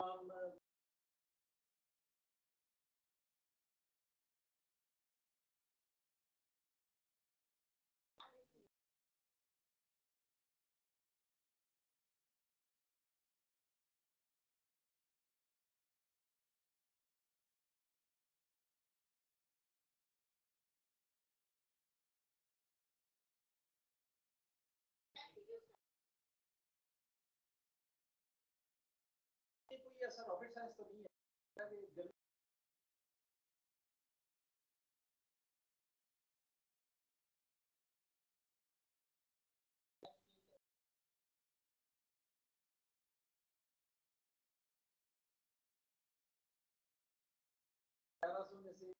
कोई ऐसा rocket science तो नहीं है। में से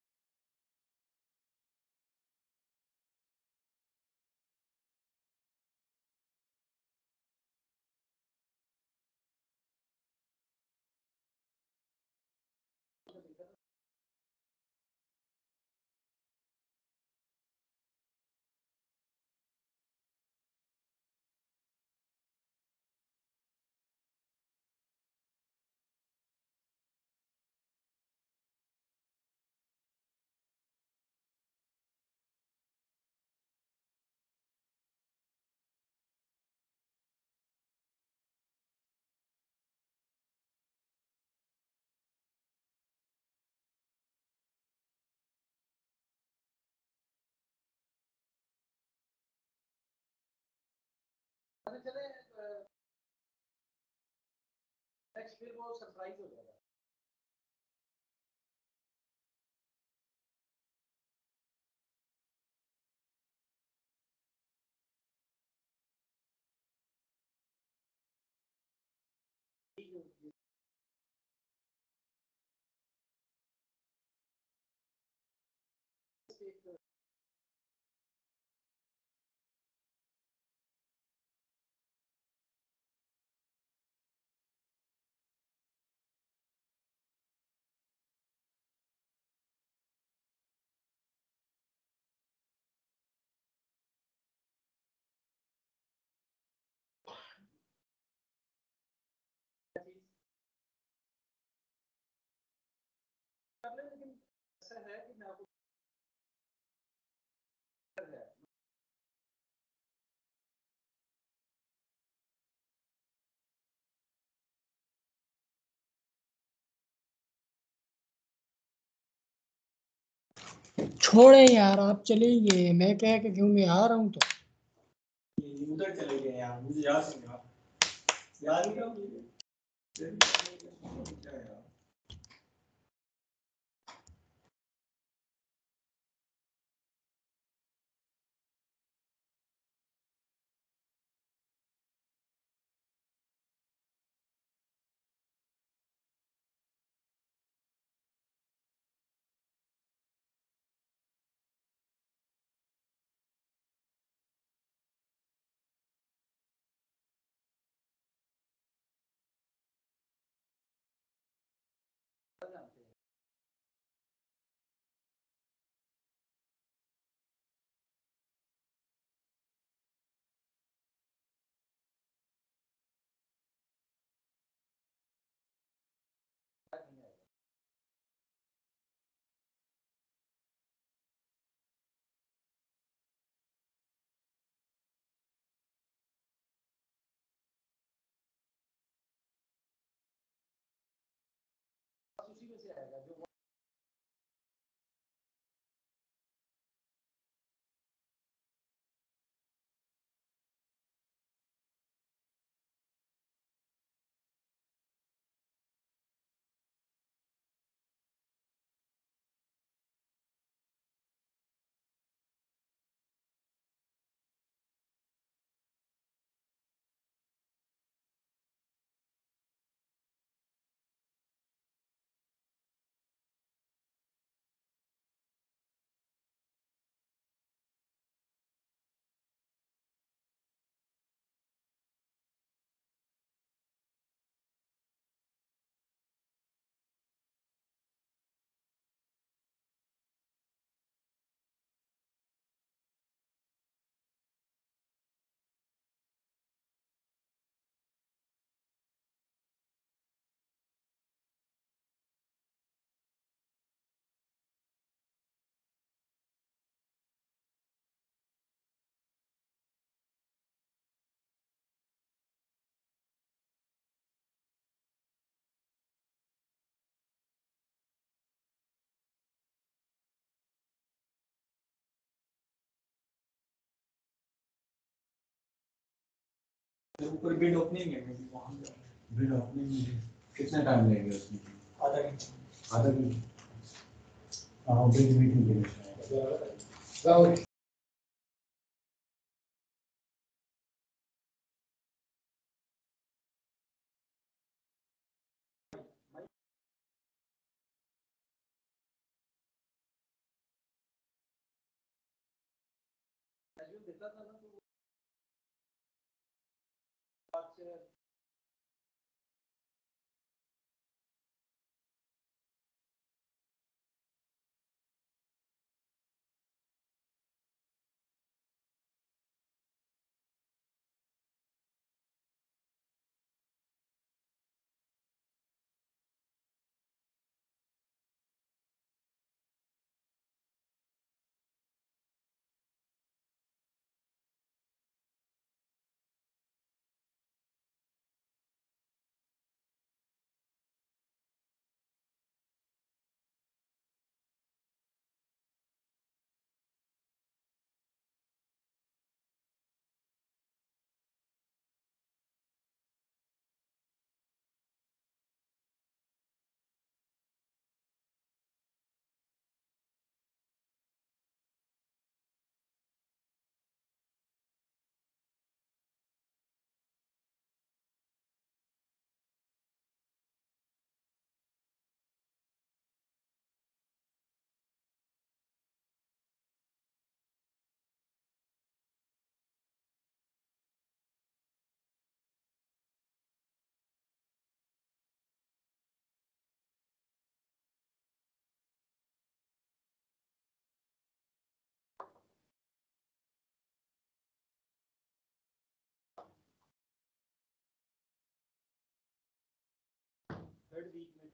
चले नेक्स्ट फिर वो सरप्राइज हो जाएगा। लेकिन ऐसा है कि मैं आपको छोड़े यार, आप चले गए, मैं कह के क्यों, मैं आ रहा हूँ तो उधर चले गए यार, मुझे याद नहीं याद क्या यार। ऊपर बिड ओपनिंग है वहाँ बिड ओपनिंग में कितना टाइम लगेगा उसमें? आधा घंटा। आधा घंटा। हाँ बिड मीटिंग के लिए। देता था ना तो थर्ड वीक में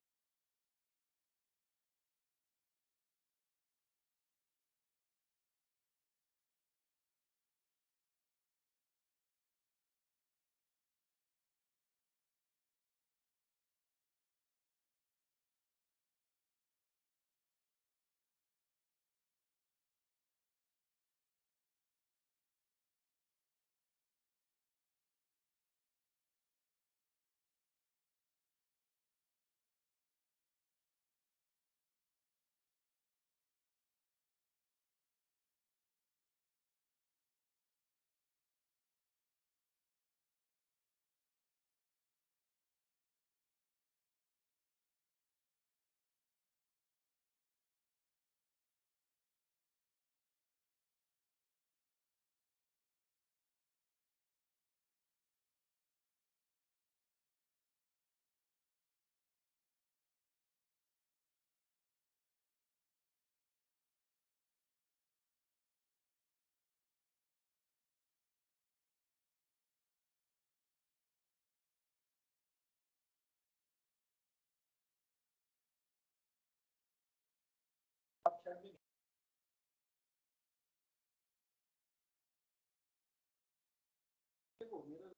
देखो मेरा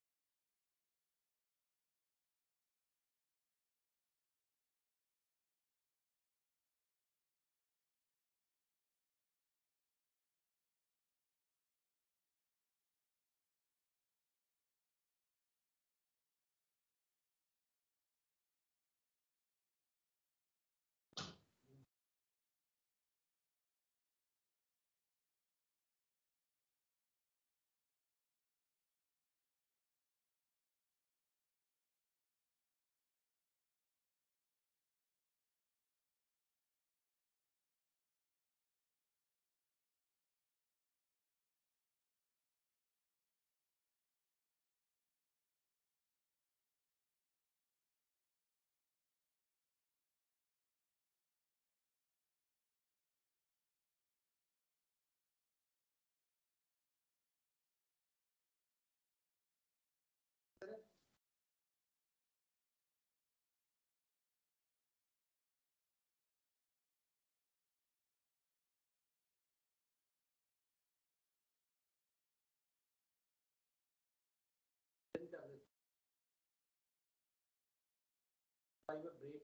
ब्रेक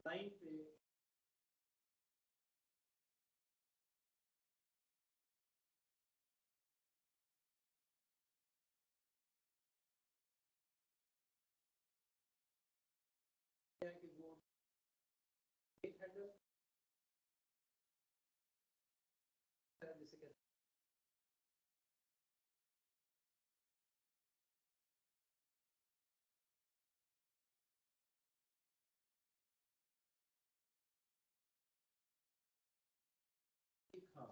लाइन पे कि वो एक हैंडल जिसे कहते हैं हाँ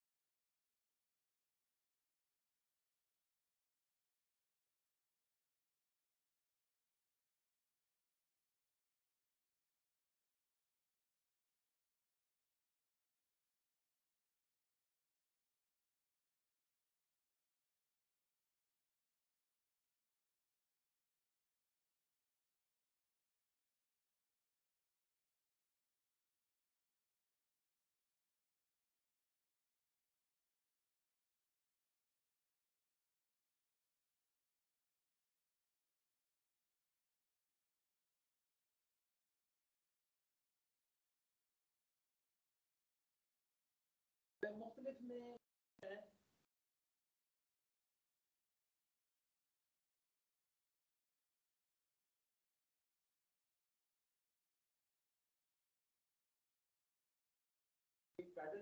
मुख्तलिफ में है एक पैडल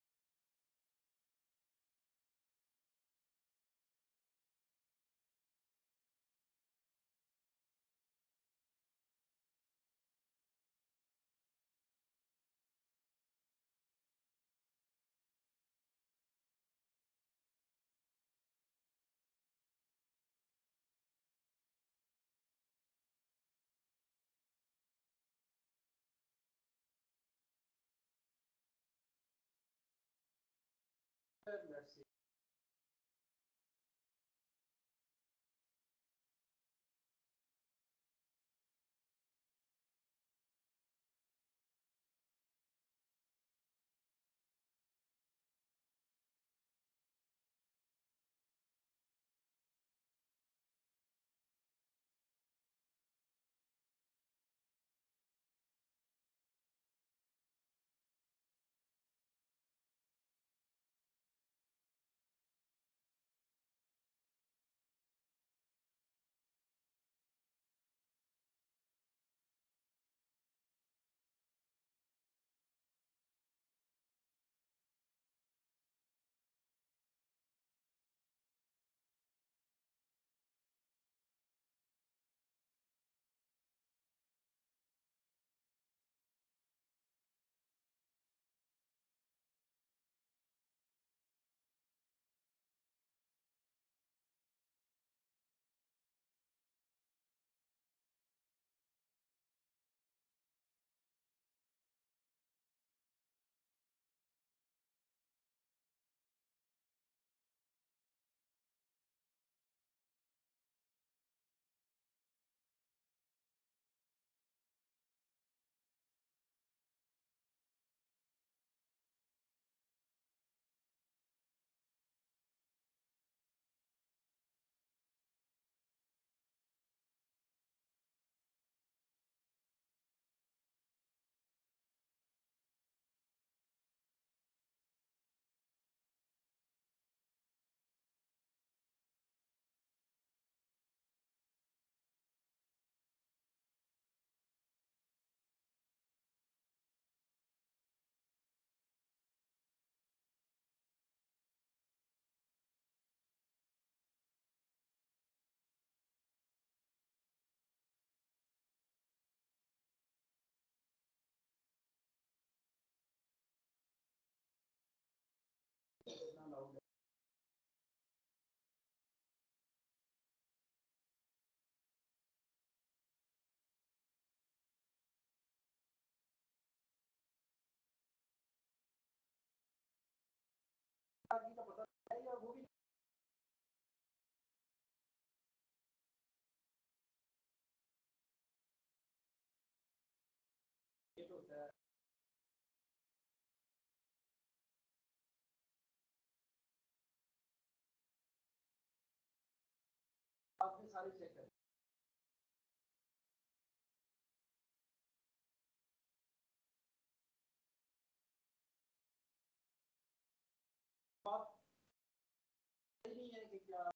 let's see इतना लाउड आदमी का पता है या वो भी ये तो होता है आपने सारे चेक कर कि क्या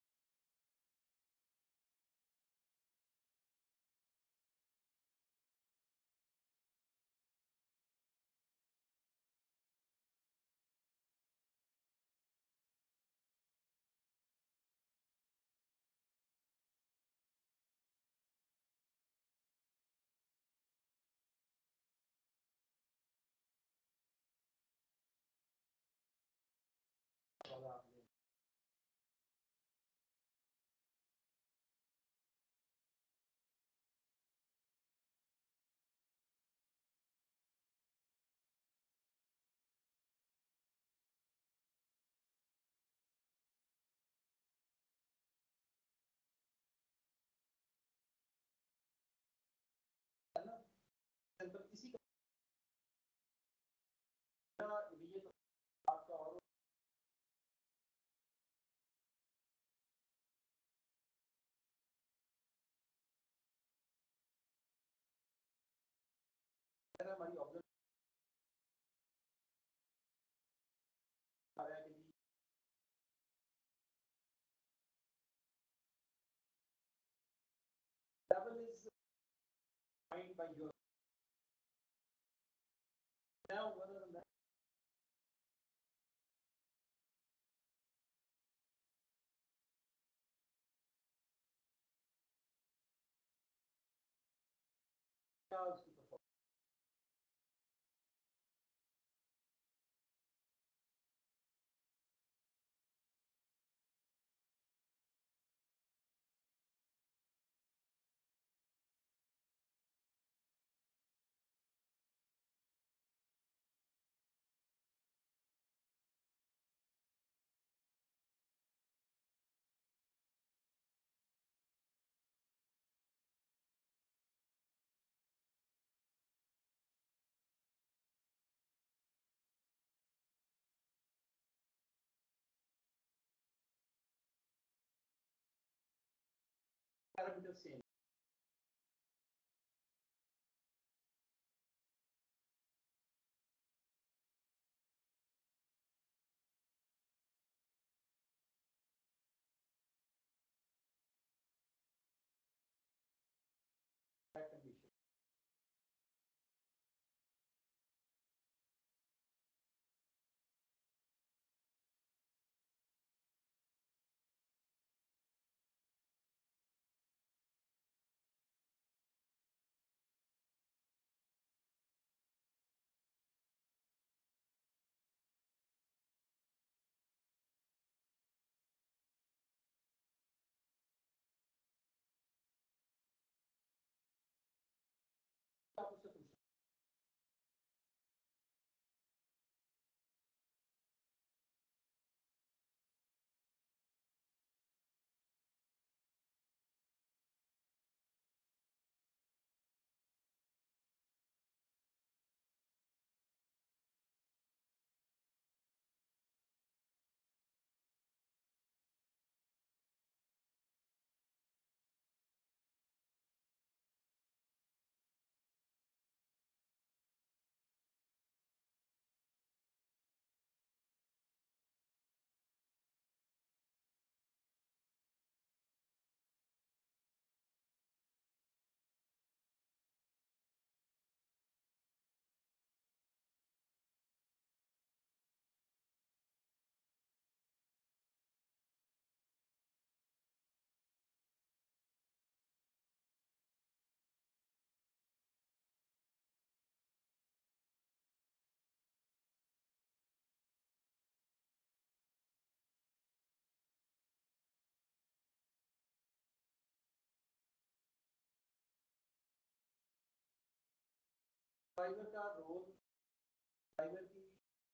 सिंपल इसी का ये तो आपका और हमारी ऑब्जेक्ट आ रहा है कि travel is defined by your now whether that parameter same that condition आप उससे पूछ ड्राइवर का रोल ड्राइवर की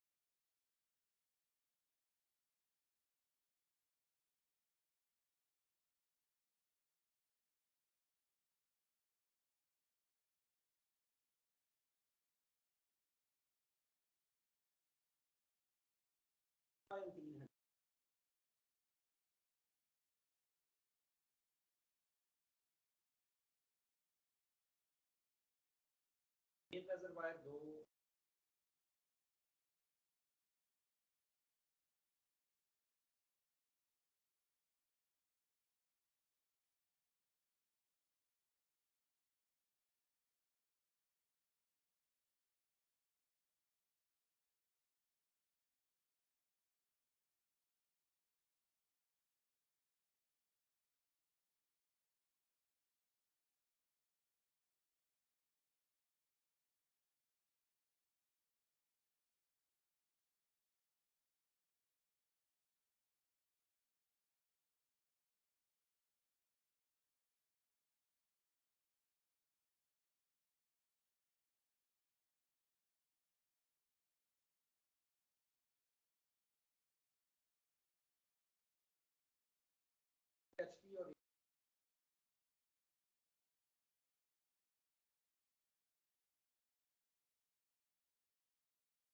तीन है एक रिजर्वायर दो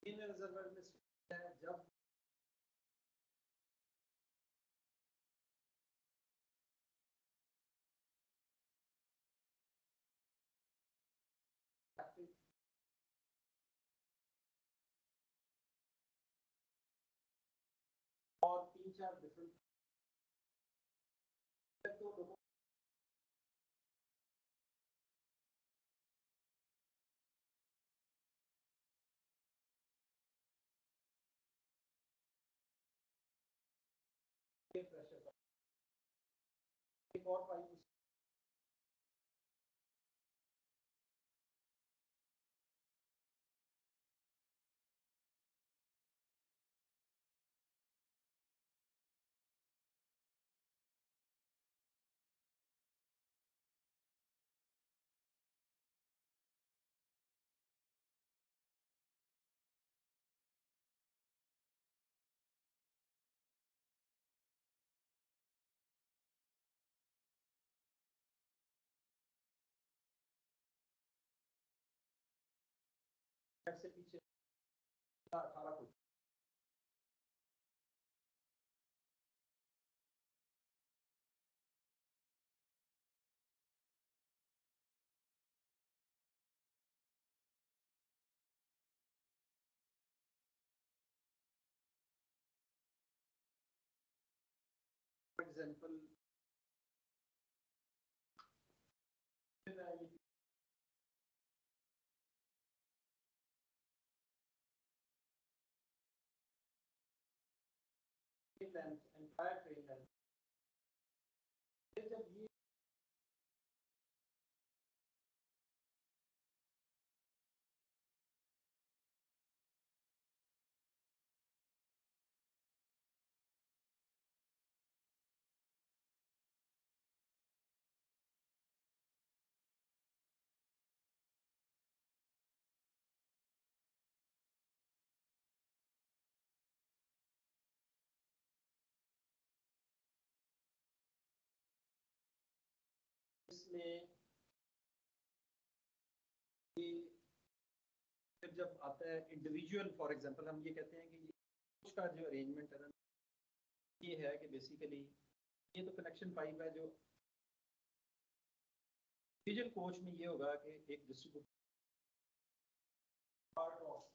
इन रिजर्वर में है जब और 3-4 डिफरेंट तो प्रेशर एक और पाइप से पीछे 18 foot for example length entire train length जब ये इसमें ये फिर जब आता है इंडिविजुअल फॉर एग्जांपल हम ये कहते हैं कि ये का जो अरेंजमेंट है ना ये है कि बेसिकली ये तो कनेक्शन पाइप है जो इंडिविजुअल कोच में ये होगा कि एक डिस्ट्रीब्यूटर पार्ट ऑफ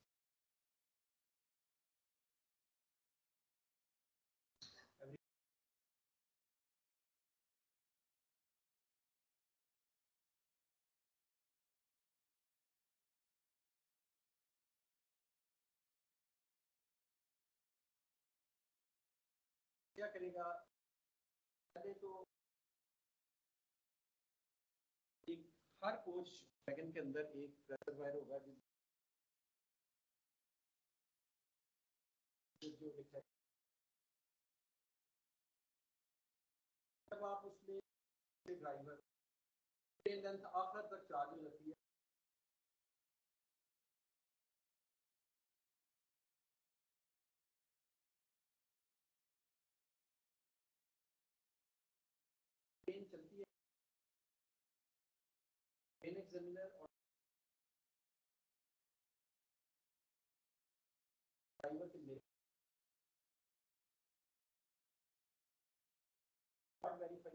क्या करेगा पहले तो एक हर कोच वैगन के अंदर एक रिजर्वायर होगा जो लिखा है जब आप उसमें ड्राइवर ट्रेन लेंथ आखिर तक चार्ज हो जाती है ट्रेन चलती है ट्रेन एग्जामिनर और ड्राइवर के मेरे वेरीफाई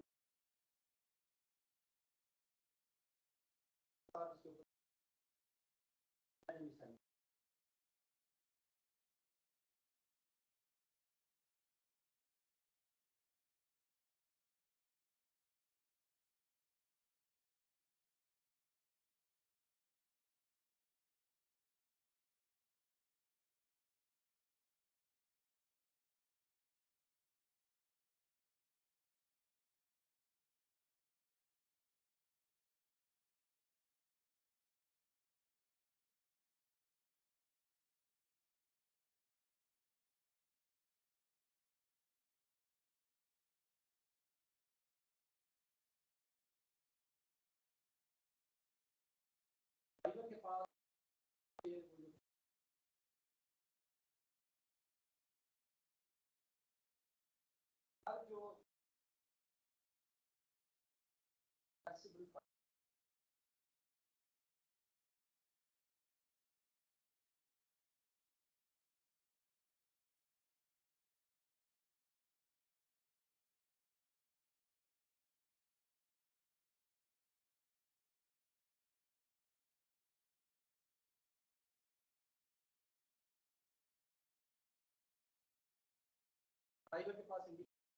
उसके ऊपर ड्राइवर के पास हर जो फ्लेक्सिबल ड्राइवर के पास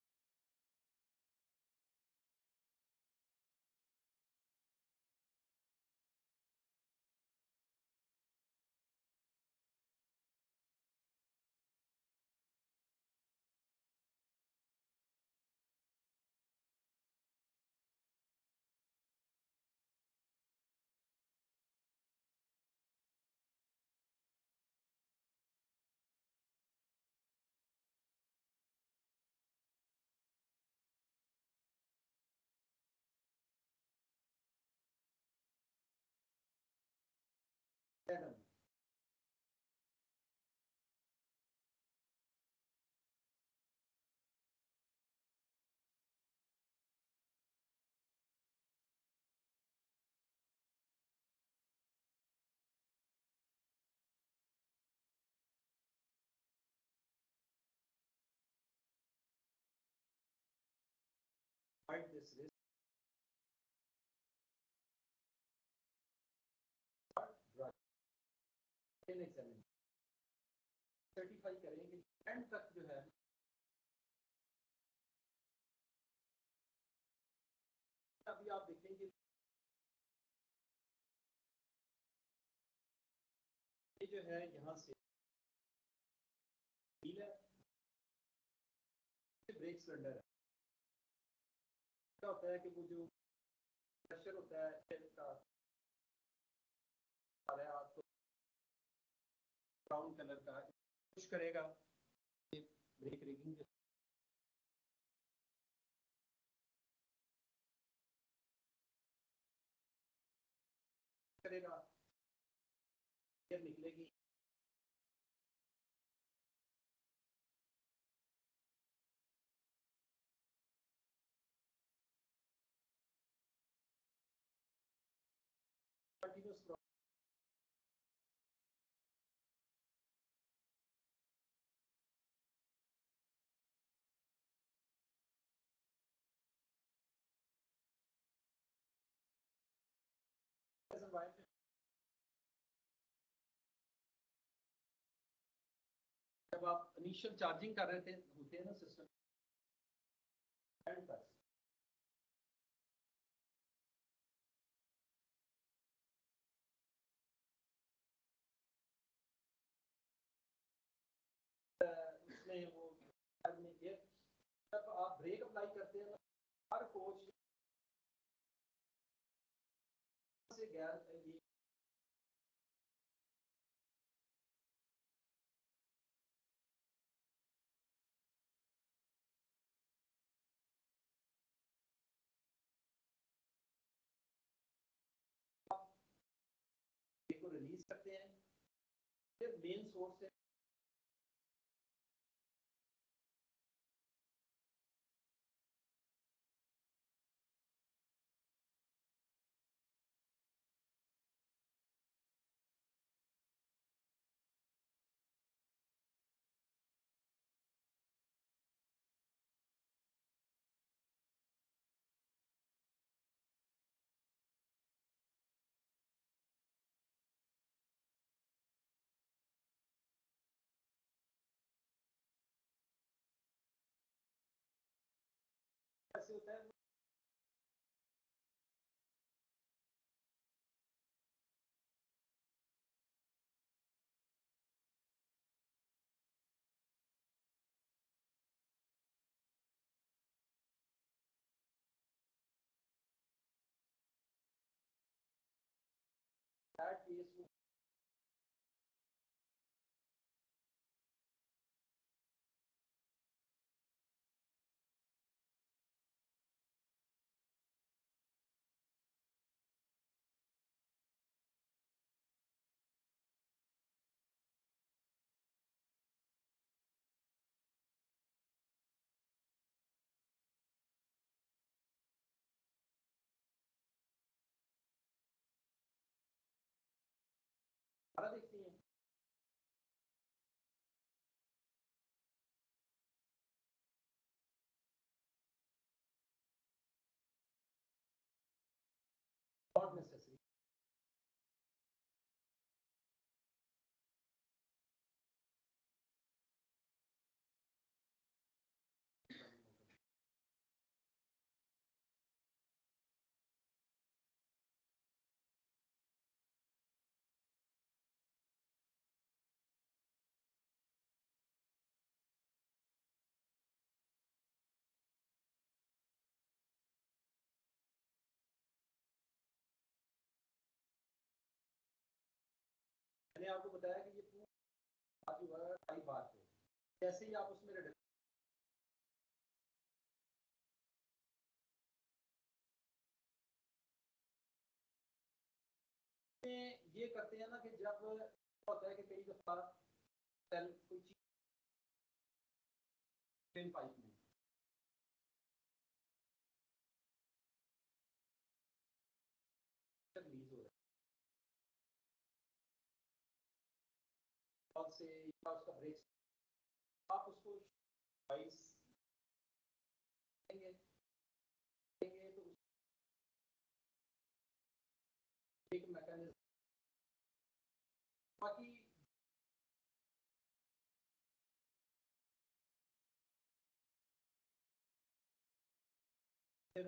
fight this risk. सर्टिफाई करें कि एंड तक जो है अभी आप देखेंगे ये जो है यहाँ से व्हील है, ब्रेक सिलेंडर है। क्या होता है कि वो जो प्रेशर होता है का आ रहा है आपको ब्राउन कलर का पुश करेगा ब्रेक रिगिंग करेगा, फिर निकलेगी जब आप इनिशियल चार्जिंग कर रहे थे होते हैं ना सिस्टम उसमें वो जब आप ब्रेक अप्लाई करते हैं हर कोच से गैर ये को रिलीज करते हैं, फिर मेन सोर्स से कैसे होता है दैट केस देखते हैं नॉट नेसेसरी आपको बताया कि ये पूरा जो है टाइप बार पे जैसे ही आप उसमें ये करते हैं ना कि जब होता है कि कई दफा सेल कोई चीज पाइप में रिलीज हो रहा है से या उसका ब्रेक आप उसको वाइस देंगे तो एक मैकेनिज्म बाकी फिर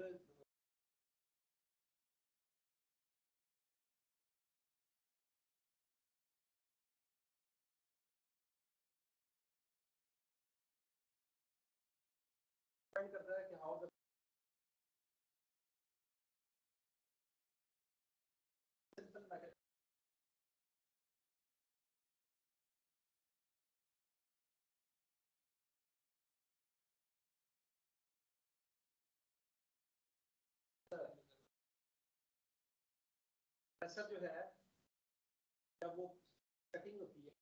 डिपेंड करता है कि हाउ द सिंपल मैकेनिज्म ऐसा जो है जब वो कटिंग होती है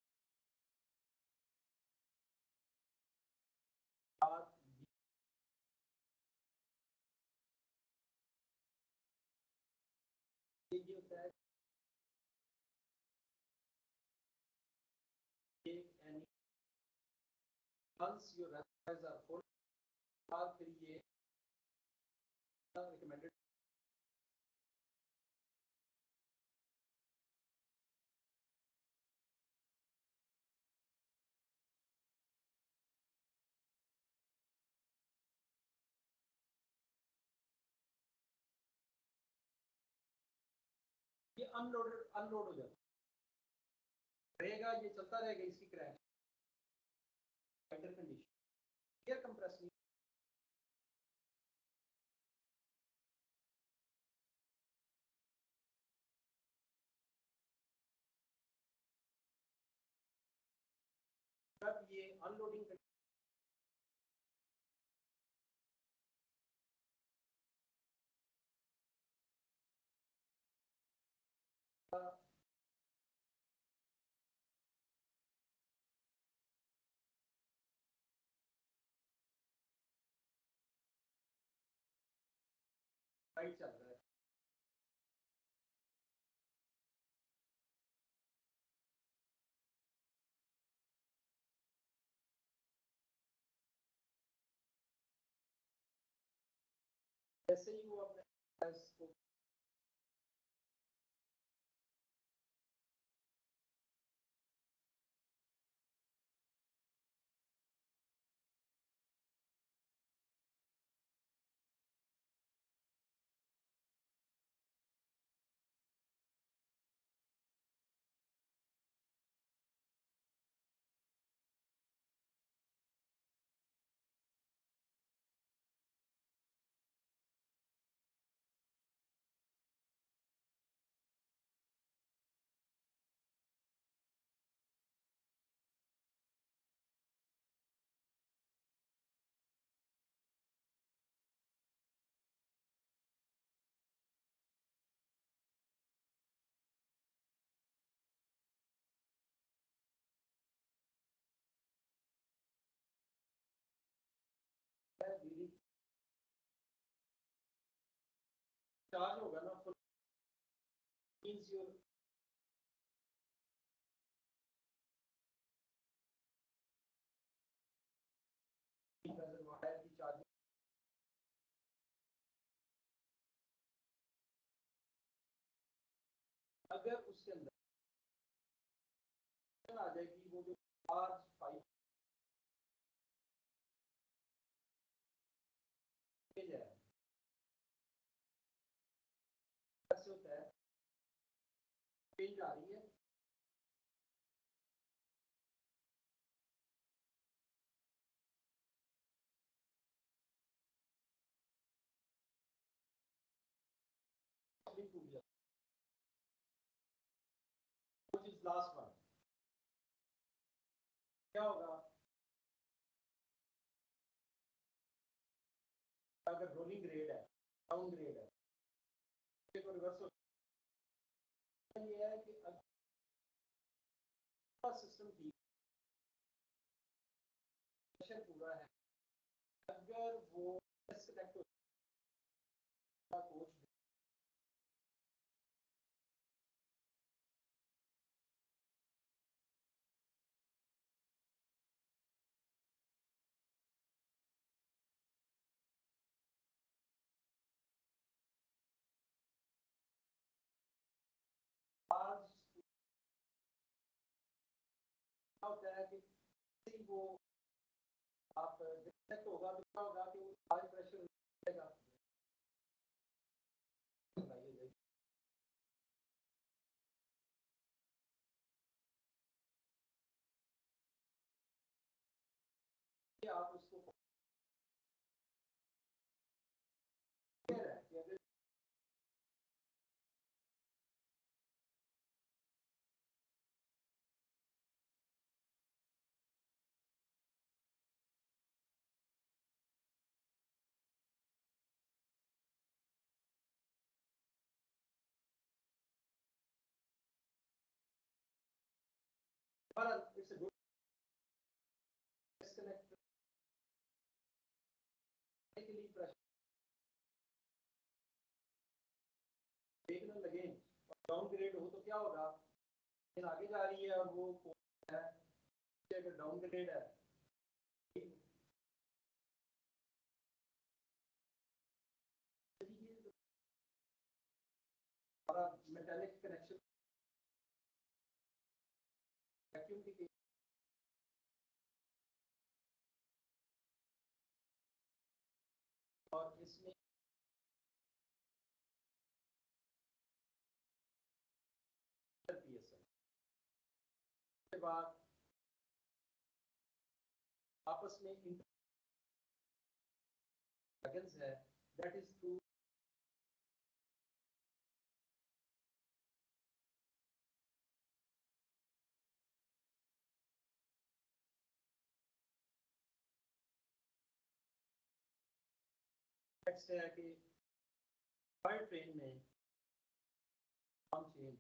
और ये होता है कि any once your reservoirs are full और फिर ये recommended ये अनलोड हो जाता रहेगा ये चलता रहेगा इसकी crash wider condition air compressing जब ये अनलोडिंग राइट चल रहा है जैसे ही वो अपने गैस को चार्ज होगा ना फुल मींस योर रिजर्वायर की चार्जिंग अगर उसके अंदर आ जाएगी वो जो चार्ज पाइप है ऐसे होता है चेंज आ रही है टूट जाता है which is last one क्या होगा अगर रोलिंग ग्रेड है, डाउन ग्रेड है, तो रिवर्स हो। ये है कि अगर सिस्टम ठीक पूरा है, अगर वो डिस्कनेक्ट हो कोच आज क्या होता है कि वो आप डिस्कनेक्ट होगा तो क्या होगा कि वो हाई प्रेशर मिलेगा। आप उसको it's a good disconnect pressure देखने लगे और डाउन ग्रेड हो तो क्या होगा, फिर आगे जा रही है और वो है अगर डाउन ग्रेड है मेटालिक कनेक्शन वैक्यूम की और इसमें के बाद आपस में इंटरफेरेंस है, दैट इज थ्रू है कि हर ट्रेन में हम change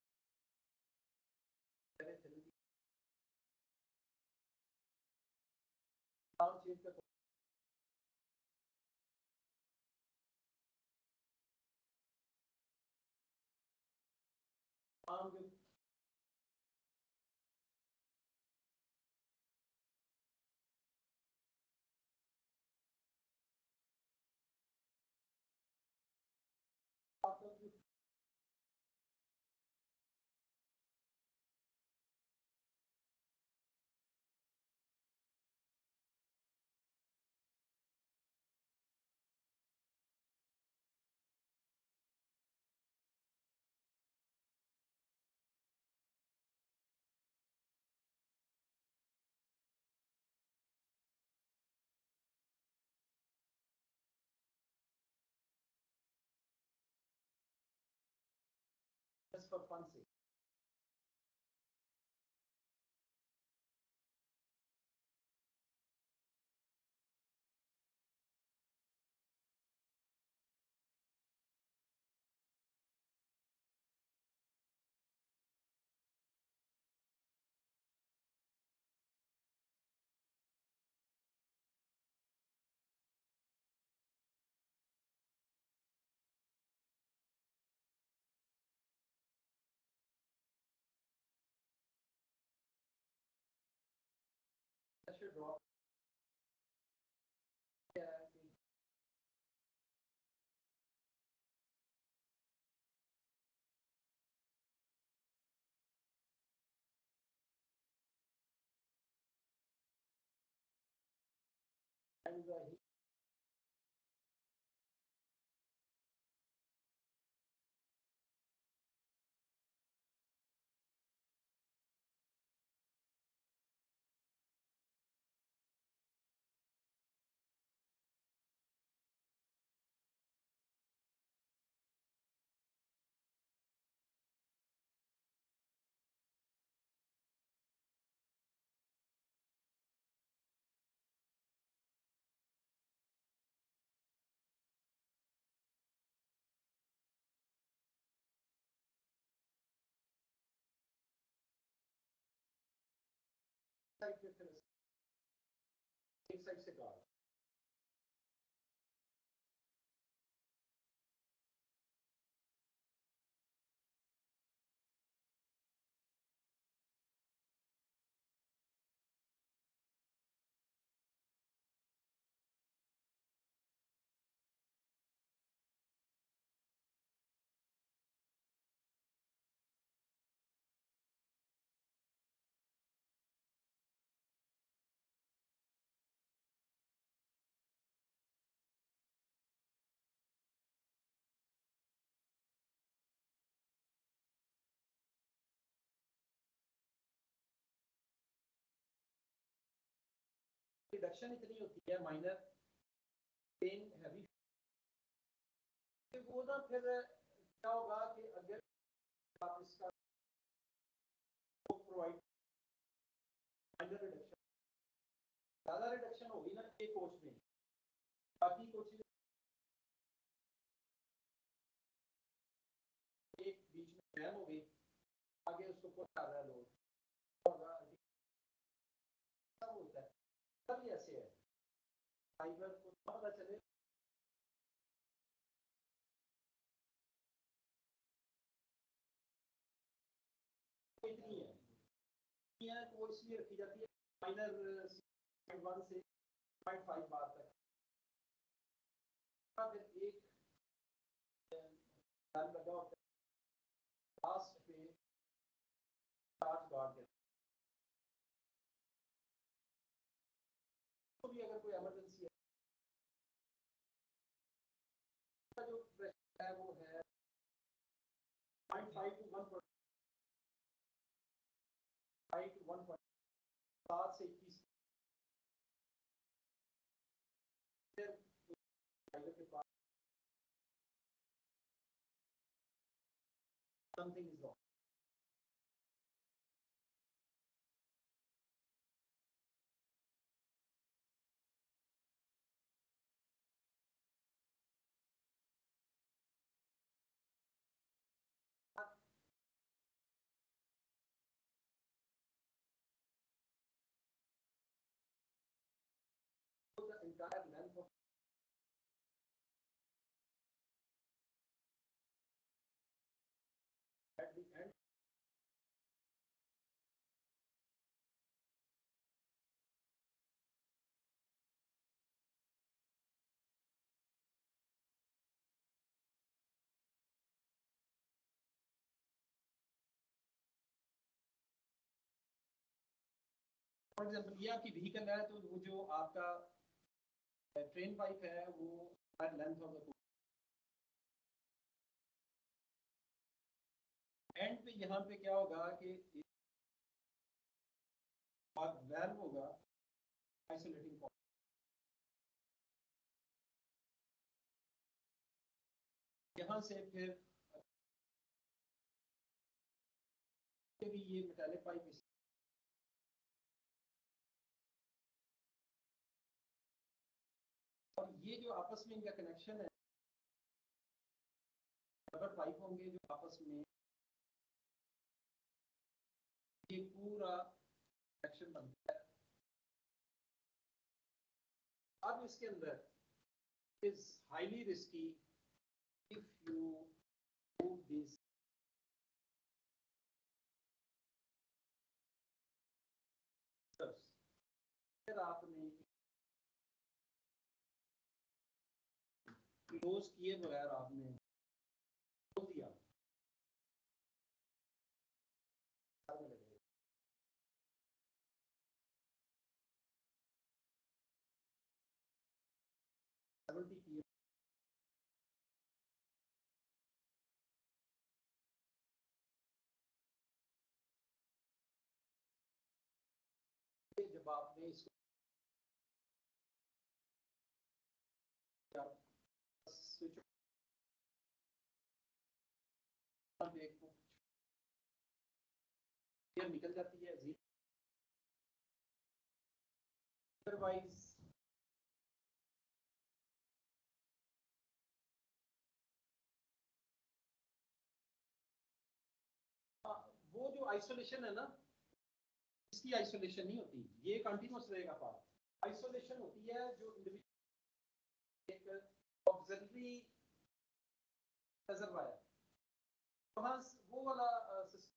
for fun sake. Pressure drop and the side पे फिर एक साइड से गार्ड रिडक्शन इतनी होती है माइनर पेन हैवी वो ना फिर क्या होगा कि अगर आप इसका प्रोवाइड माइनर रिडक्शन ज़्यादा रिडक्शन होगी ना एक कोच में बाकी कोचेज एक बीच में जैम हो गई आगे उसको पुश आ रहा है लोड होगा सब होता है सब ऐसे है फाइबर को पता चले इतनी है तो वो इसलिए रखी जाती है माइनर 1 से 0.5 बार तक फिर एक लगा होता है लास्ट पे चार्ज गार्ड देते तो भी अगर कोई इमरजेंसी है जो प्रेशर है वो है 0.5 to 1 5 to 1.7 से 21 फिर फाइबर के पास something is wrong the entire length of at the end for example ये आपकी व्हीकल है तो वो जो आपका ट्रेन पाइप है वो लेंथ ऑफ द एंड पे यहाँ पे क्या होगा कि वेल्व होगा आइसोलेटिंग पॉइंट यहाँ से फिर भी ये मेटालिक पाइप और ये जो आपस में इनका कनेक्शन है रबर पाइप होंगे जो आपस में ये पूरा कनेक्शन बनता है अब इसके अंदर is highly risky if you move this फिर आपने क्लोज किए बगैर आपने खोल दिया 70 pm जब आपने इसको स्विच निकल जाती है अदरवाइज वो जो आइसोलेशन है ना इसकी आइसोलेशन नहीं होती, ये कंटिन्यूस रहेगा पाथ। आइसोलेशन होती है जो इंडिविजुअल एक ऑक्सिलरी रिजर्वायर, वहां वो वाला सिस्टम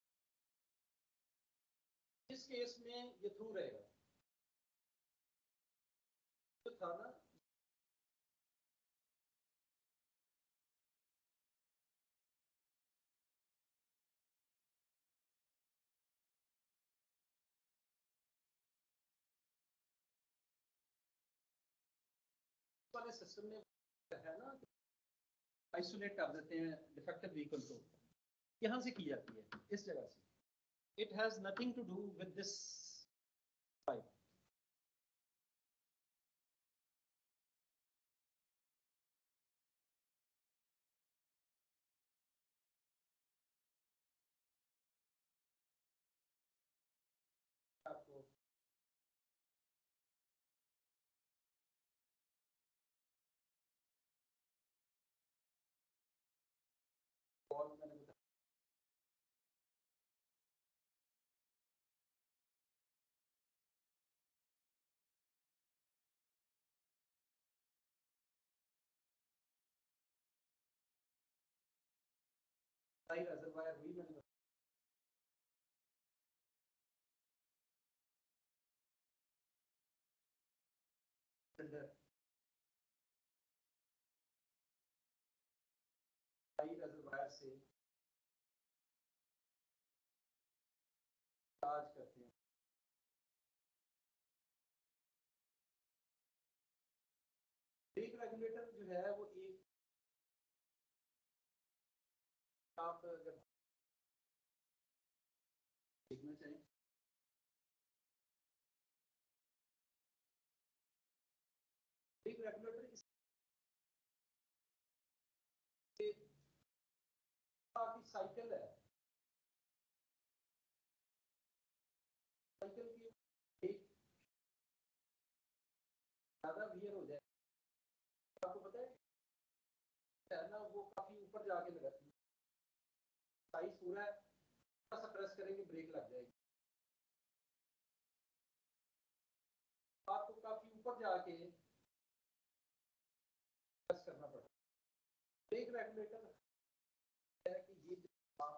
इस केस में ये थ्रू रहेगा। तो था ना वाले सिस्टम में है ना, आइसोलेट कर देते हैं डिफेक्टिव व्हीकल को, यहाँ से की जाती है इस जगह से। It has nothing to do with this pipe. आपको और मैंने बताया रिजर्वायर हुई, मैंने रिजर्वायर से चार्ज करते हैं। ब्रेक रेगुलेटर जो है वो एक, आप अगर देखना चाहें ब्रेक रेगुलेटर की साइकिल है, साइकिल की एक ज्यादा वियर हो जाए, आपको पता है ना, वो काफी ऊपर जाके लगाती है, साइज पूरा है, थोड़ा सा प्रेस करेंगे ब्रेक लग जाएगी। आपको काफी ऊपर जाके प्रेस करना पड़ता है। ब्रेक रेगुलेटर है कि ये आप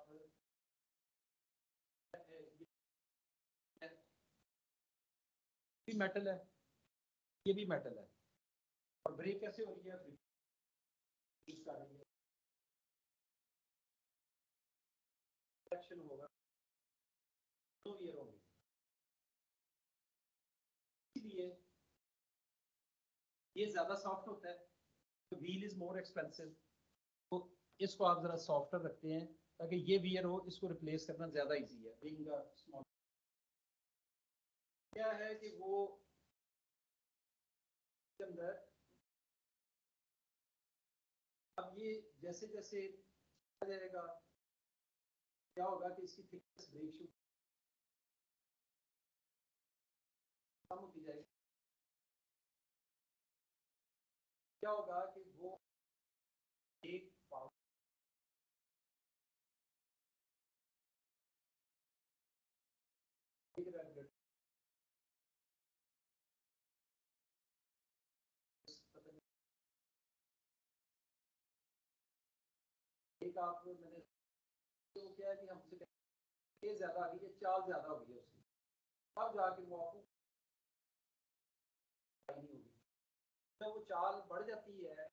भी मेटल है, ये भी मेटल है, और ब्रेक कैसे हो रही है, यूज कर रही है, एक्शन होगा तो ईयर होंगे, इसलिए ये ज्यादा सॉफ्ट होता है, तो व्हील इज मोर एक्सपेंसिव, तो इसको आप जरा सॉफ्टर रखते हैं ताकि ये वियर हो, इसको रिप्लेस करना ज्यादा इजी है। बीइंग अ स्मॉल क्या है कि वो के अंदर अब ये जैसे जैसे आ जाएगा, क्या होगा कि इसकी थिकनेस ब्रेक शू कम होती जाएगी, क्या होगा कि वो एक पावर एक आप मैंने तो क्या है कि हमसे तेज ज्यादा आ गई है, चाल ज्यादा हो गई है उसकी, अब जाके वो आपको नहीं होगी, जब वो चाल बढ़ जाती है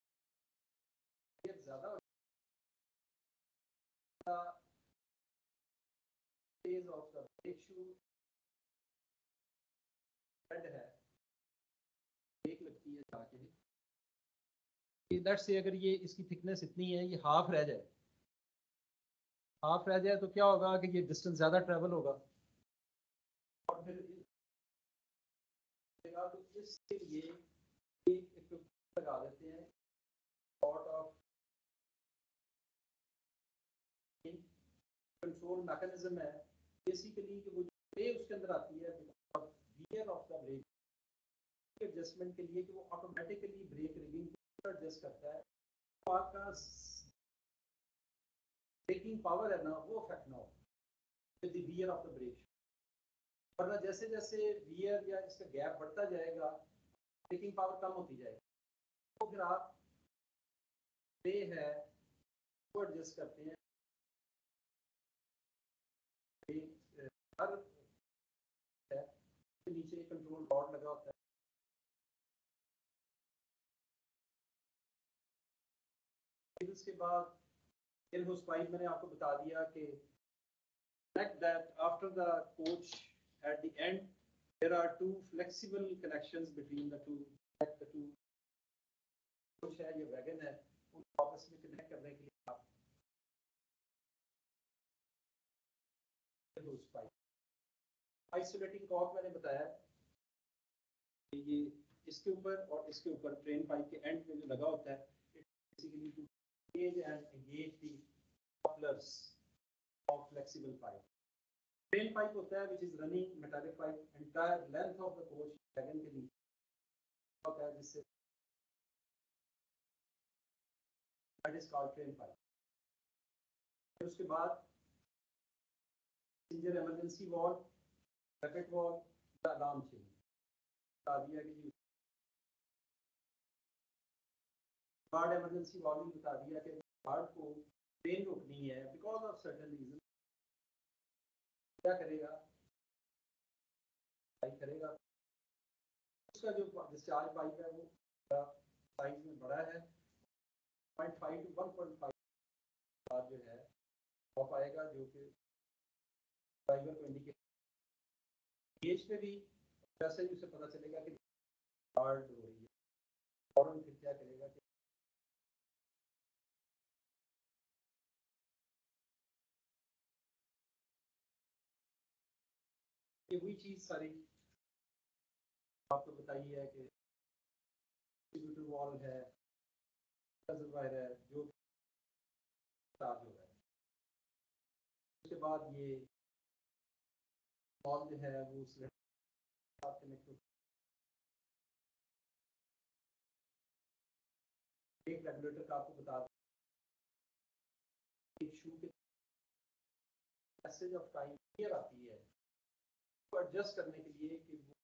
ज्यादा तेज off the brake shoe head है, ब्रेक लगती है जाके, लेट्स से अगर ये इसकी थिकनेस इतनी है, ये हाफ रह जाए, हाफ रह जाए तो क्या होगा कि ये डिस्टेंस ज्यादा ट्रेवल होगा, और फिर तो इसके लिए इक्विपमेंट लगा देते हैं, सॉर्ट ऑफ कंट्रोल मैकेनिज्म है बेसिकली, कि वो जो उसके अंदर आती है wear of the brake adjustment के लिए, कि वो ऑटोमेटिकली ब्रेक रिगिंग को एडजस्ट करता है, तो आपका ब्रेकिंग पावर है ना वो अफेक्ट ना हो with the wear of the brake. वरना जैसे जैसे वियर या इसका गैप बढ़ता जाएगा ब्रेकिंग पावर कम होती जाएगी, तो फिर आप पे है वो एडजस्ट करते हैं। हर है नीचे कंट्रोल रॉड लगा होता है, फिर उसके बाद एयर होस पाइप मैंने आपको बता दिया कि connect that after the coach at the end there are two flexible connections between the two coach है ये वैगन है उनको आपस में कनेक्ट करने के लिए आप होस पाइप आइसोलेटिंग कॉर्क मैंने बताया कि ये इसके ऊपर और इसके ऊपर ट्रेन पाइप के एंड में जो लगा होता है basically to engage and engage the couplers of flexible pipe. Train pipe होता है which is running metallic pipe entire length of the coach wagon के नीचे होता है जिससे that is called train pipe. फिर उसके बाद passenger emergency valve, bucket valve, the alarm chain. बता दिया कि गार्ड emergency valve भी बता दिया कि गार्ड को ट्रेन रोकनी है because of certain reason क्या करेगा करेगा उसका जो डिस्चार्ज पाइप है वो साइज में बड़ा है 0.5 to 1.5 जो है वो पाएगा जो कि ड्राइवर को इंडिकेट गेज पे भी जैसे ही उसे पता चलेगा कि गार्ड हो रही है फौरन फिर क्या करेगा कि वही चीज सारी आपको बताई है कि डिस्ट्रीब्यूटर वॉल्व है रिजर्वायर है जो चार्ज हो रहा है। उसके बाद ये वॉल्व जो है वो साथ कनेक्ट होता है। एक रेगुलेटर का आपको बता दें एक शू के मैसेज ऑफ टाइम क्लियर आती है तो एडजस्ट करने के लिए कि वो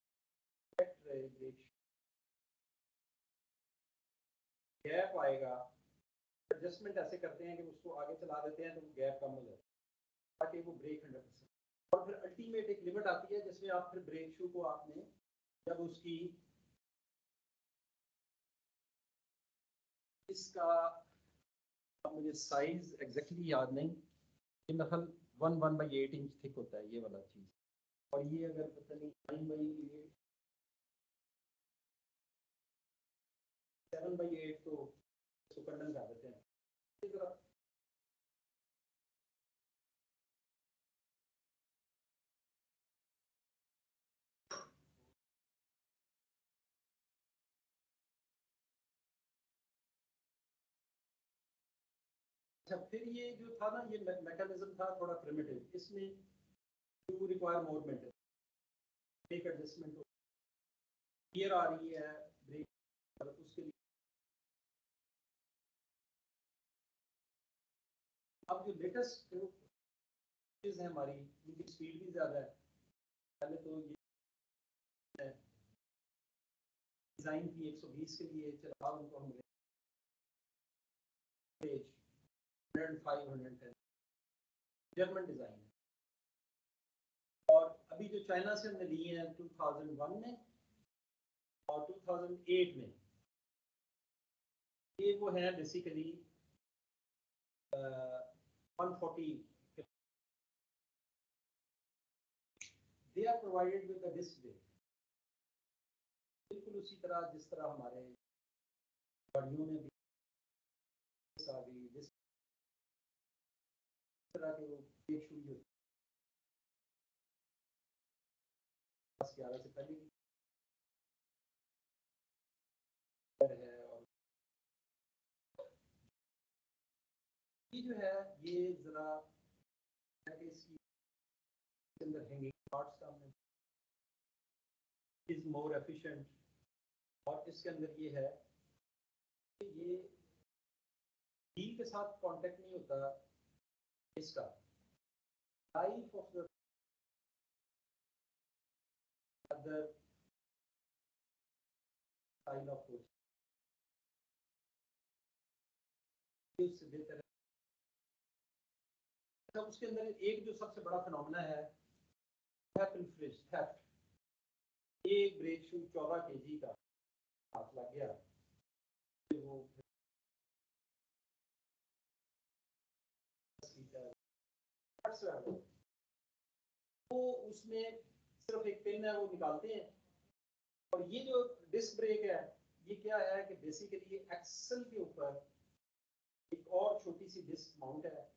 गैप आएगा एडजस्टमेंट ऐसे करते हैं कि उसको आगे चला देते हैं तो वो गैप कम हो जाता है ताकि वो ब्रेक 100%। और फिर अल्टीमेट एक लिमिट आती है जिसमें आप फिर ब्रेक शू को आपने जब उसकी इसका मुझे साइज एग्जैक्टली याद नहीं ये मतलब 1/8 इंच थिक होता है ये वाला चीज और ये अगर पता नहीं 9/8 7/8 तो इसको कंडम कर देते हैं अच्छा फिर ये जो था ना ये मैकेनिज्म था थोड़ा प्रिमिटिव इसमें you require more maintenance brake adjustment gear आ रही है ब्रेक उसके लिए अब जो लेटेस्ट चीज है हमारी इनकी स्पीड भी ज्यादा है पहले तो ये डिजाइन थी 120 के लिए चला उनको हम 510 जर्मन डिजाइन है और अभी जो चाइना से हमने लिए हैं 2001 में और 2008 में ये वो है basically 140 they are provided with a disc brake बिल्कुल उसी तरह जिस तरह हमारे गाड़ियों में भी आ गई जिस तरह के वो ब्रेक शुरू होती 11 से पहले है और ये जो है ये जरा इसकी अंदर हैंगिंग पार्ट्स का हमने इज मोर एफिशिएंट और इसके अंदर ये है कि ये व्हील के साथ कांटेक्ट नहीं होता इसका life of the other style of coaching उससे बेहतर है। अच्छा, उसके अंदर एक जो सबसे बड़ा फिनोमेना है थेफ्ट। एक ब्रेक शू 14 kg का हाथ लग गया, वो वो उसमें सिर्फ एक पिन है, वो निकालते हैं। और ये जो डिस्क ब्रेक है, ये क्या है कि बेसिकली एक्सल के ऊपर एक और छोटी सी डिस्क माउंट है,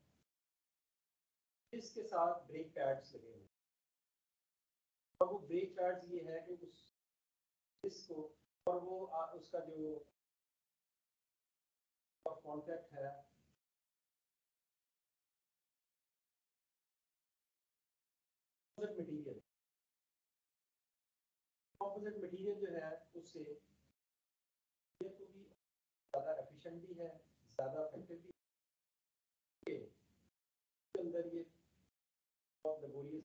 इसके साथ ब्रेक पैड्स लगे हुए हैं। और वो ब्रेक पैड्स ये है कि उस डिस्क को और वो उसका जो कॉन्टैक्ट है मटेरियल, कॉम्पोजिट मटेरियल जो है उससे ये तो भी ज़्यादा एफिशिएंट भी है, ज़्यादा इफेक्टिव भी है। इसके अंदर ये बहुत लेबोरियस,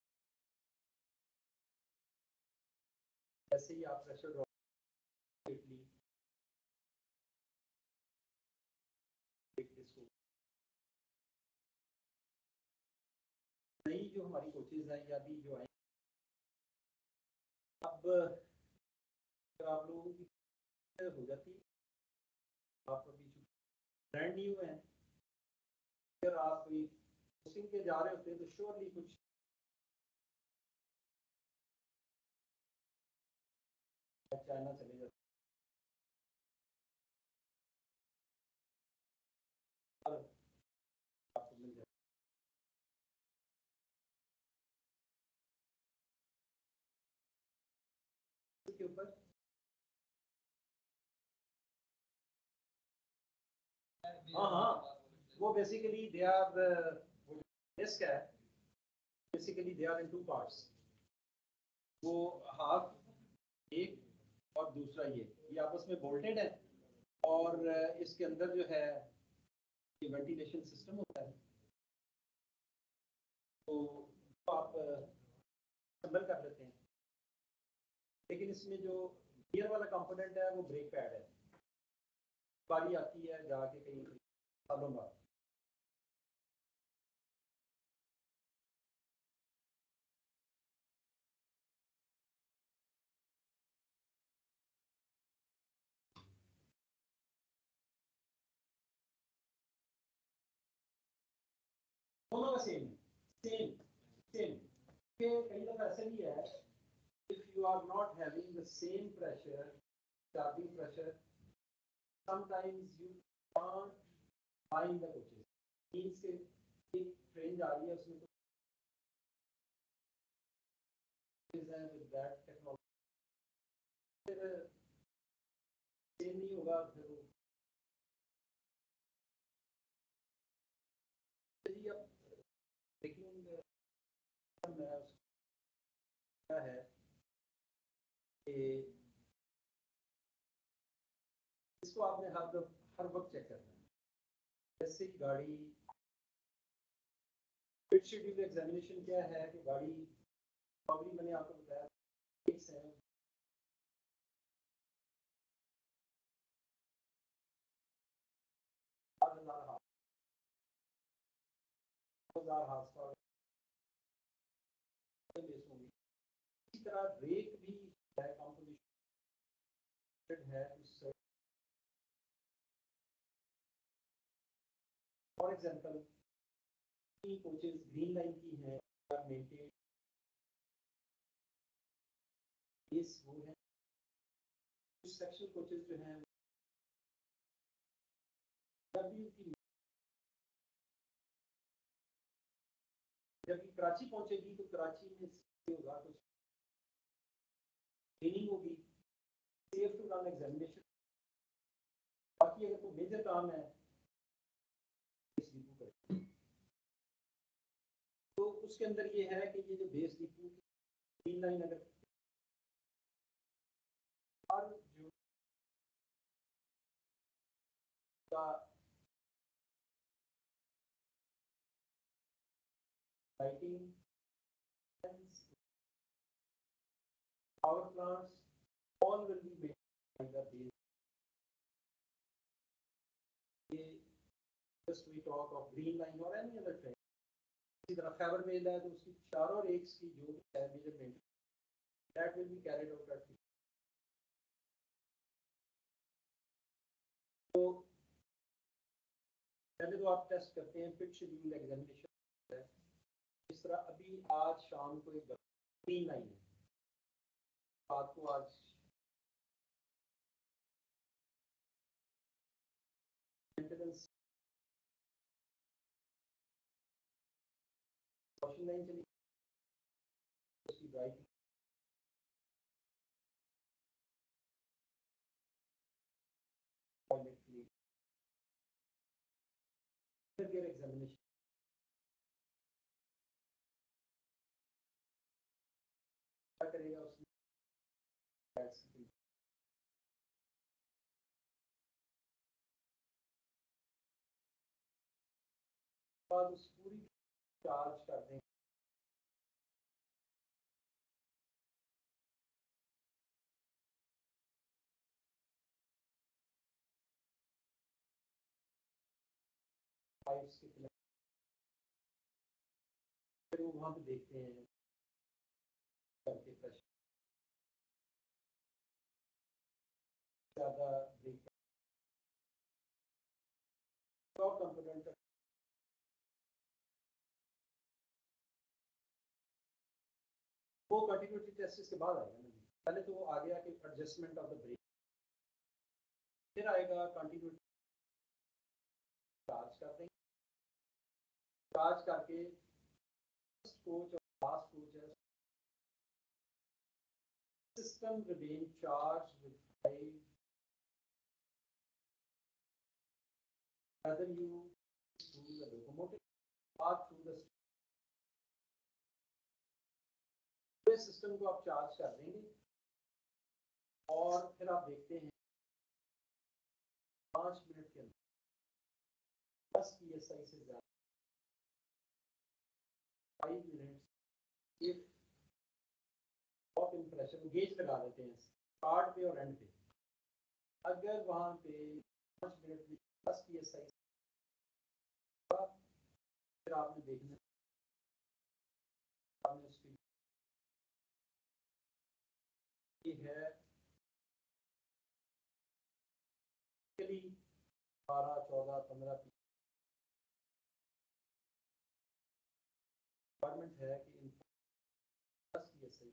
जैसे ही आप प्रेशर ड्रॉप नई जो हमारी कोचेज हैं या भी जो आए, अब आप लोगों की हो जाती है, आप अभी ब्रांड न्यू है, अगर आप कोई कोचिंग के जा रहे होते हैं तो श्योरली कुछ चाइना चले जाते आपको मिल जाए के ऊपर। हाँ हाँ, वो बेसिकली दे आर डिस्क है, basically they are in 2 parts. वो हाफ एक और दूसरा ये आपस में बोल्टेड है, और इसके अंदर जो है ये वेंटिलेशन सिस्टम होता है, तो आप असेंबल कर लेते हैं। लेकिन इसमें जो गियर वाला कंपोनेंट है वो ब्रेक पैड है, बारी आती है जाके कई सालों बाद। दोनों का सेम सेम सेम के कई दफा ऐसे भी है, if you are not having the same pressure, starting pressure, sometimes you can't find the coaches, means के एक ट्रेन जा रही है उसमें तो with that technology फिर सेम नहीं होगा, फिर वो क्या है कि इसको आपने हर वक्त चेक करना है। जैसे गाड़ी फिट शेड्यूल एग्जामिनेशन क्या है कि गाड़ी प्रॉब्लम मैंने आपको बताया है 1000 हार्स पावर इसी तरह ब्रेक भी कंपोजिशन है उससे। For example coaches green line की है, मेंटेन इस वो है, कुछ सेक्शन कोचेस जो हैं जब कराची पहुंचेगी तो कराची में होगा कुछ ट्रेनिंग होगी, सेफ टू रन एग्जामिनेशन। बाकी अगर कोई मेजर काम है तो उसके अंदर ये है कि ये जो बेस डिपो की लाइन अगर जो का lighting power plants, all will be made by the base. Just we talk of green line or any other train. इसी तरह फाइबर मेल है तो उसकी चारों रेक्स की जो भी है measurement that will be carried out at तो पहले तो आप टेस्ट करते हैं पिट शेड्यूल एग्जामिनेशन है इस तरह अभी आज शाम को एक ग्रीन लाइन है रात को आज मेंटेनेंस वॉशिंग लाइन चली उसकी ड्राइविंग टॉयलेट के लिए फिर एग्जामिनेशन क्या करेगा उसमें बाद उस पूरी चार्ज कर देंगे पाइप्स कितने फिर वो वहाँ पे देखते हैं करके प्रेशर ज़्यादा ब्रेक टॉप कंपोनेंट वो कंटिन्यूटी टेस्ट के बाद आएगा ना पहले तो वो आ गया कि एडजस्टमेंट ऑफ द ब्रेक फिर आएगा कंटिन्यूटी चार्ज कर देंगे चार्ज करके कोच और लास्ट कोच है system remain charge with 5 whether you through the locomotive or through the system को आप चार्ज कर देंगे और फिर आप देखते हैं 5 मिनट के अंदर 10 psi से ज्यादा 5 minute if drop in pressure gauge लगा देते हैं स्टार्ट पे और एंड पे अगर वहां पे 5 मिनट में 10 psi फिर आपने देखना आपने उसकी ये है 12 14 15 रिक्वायरमेंट है कि इन 10 psi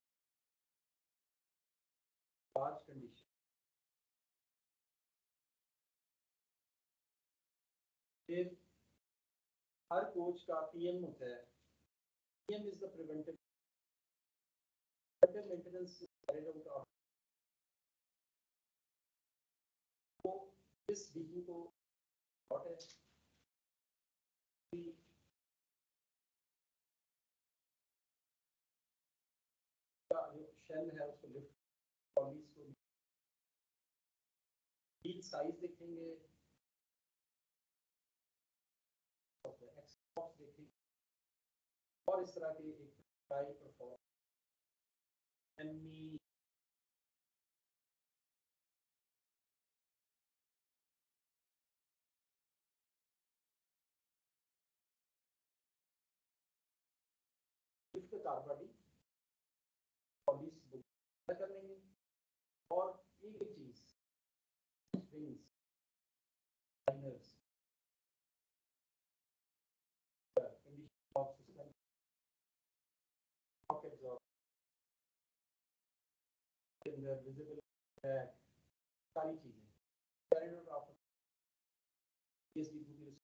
चार्ज कंडीशन फिर हर कोच का पीएम होता है PM is the preventive maintenance carried out of तो इस डीपी को what है का जो शेल है उसको लिफ्ट पॉलिस को व्हील साइज देखेंगे एक्सबॉक्स देखेंगे और इस तरह के एक try perform ME lift car body polish book कर लेंगे और एक चीज springs liners condition of system pockets of visible सारी चीजें कैरियर आउट ऑफ पीएसडी की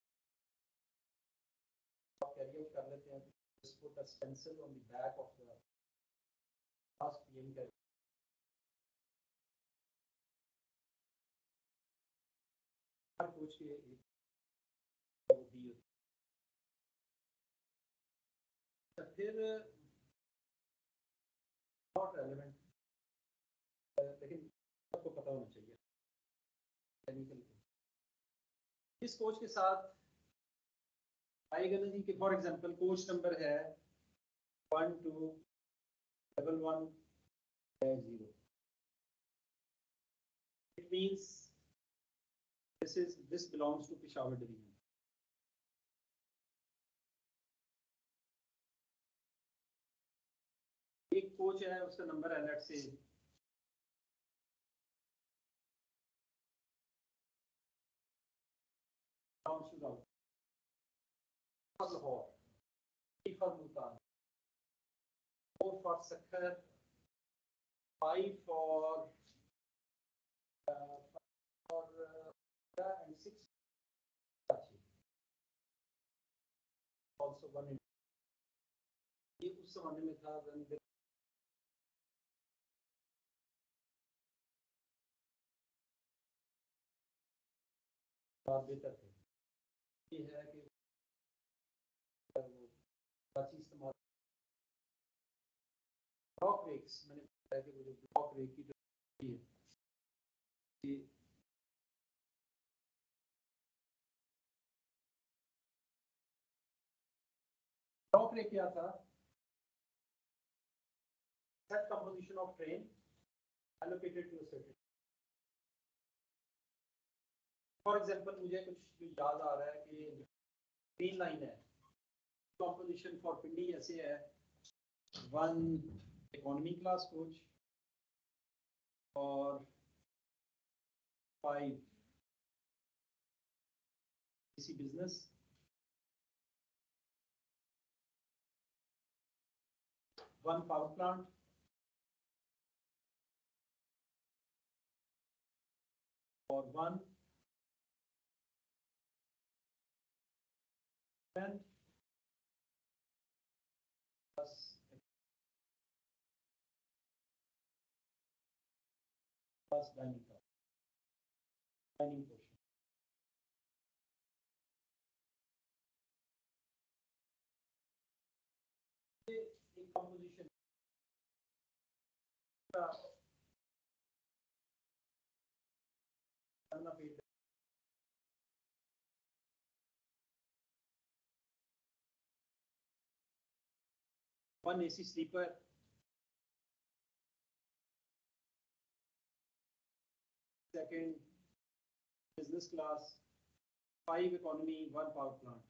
कैरी आउट कर लेते हैं just put a stencil on the back of the last PM carry हर कोच के एक दी होती है फिर नॉट रेलेवेंट लेकिन आपको पता होना चाहिए टेक्निकल इस कोच के साथ आएगा ना जी कि फॉर एग्जांपल कोच नंबर है 1 2 1 1 0. It means this belongs to Peshawar division. एक कोच है, उसका नंबर है let's say for Lahore, 3 for Multan, 4 for Sakkar, 5 for and 6 also one in ये उस जमाने में था when the बेहतर थे। ये है कि कराची इस्तेमाल ब्लॉक रेक्स, मैंने बताया कि वो जो ब्लॉक रेक की जो है ये ब्लॉक रेक क्या था? Set composition of train allocated to a certain. For example, मुझे कुछ याद आ रहा है कि ट्रेन लाइन है, composition for पिंडी ऐसे है, 1 economy class coach और 5 AC business, 1 power plant, or 1 and plus dining portion. एक composition का करना पेट 1 AC sleeper, second business class, 5 economy, 1 power plant.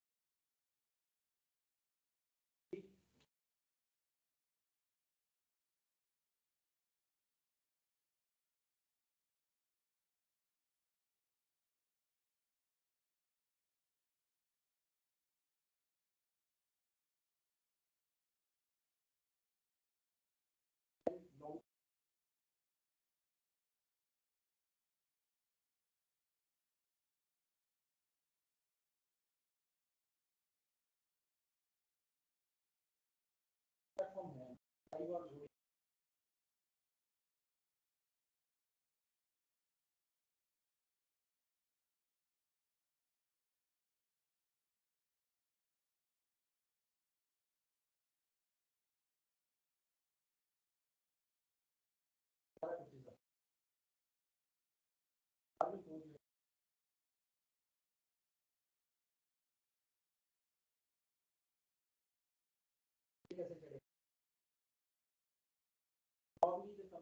Platform है, 5 और जोड़ी कैसे चलेगा? Probably the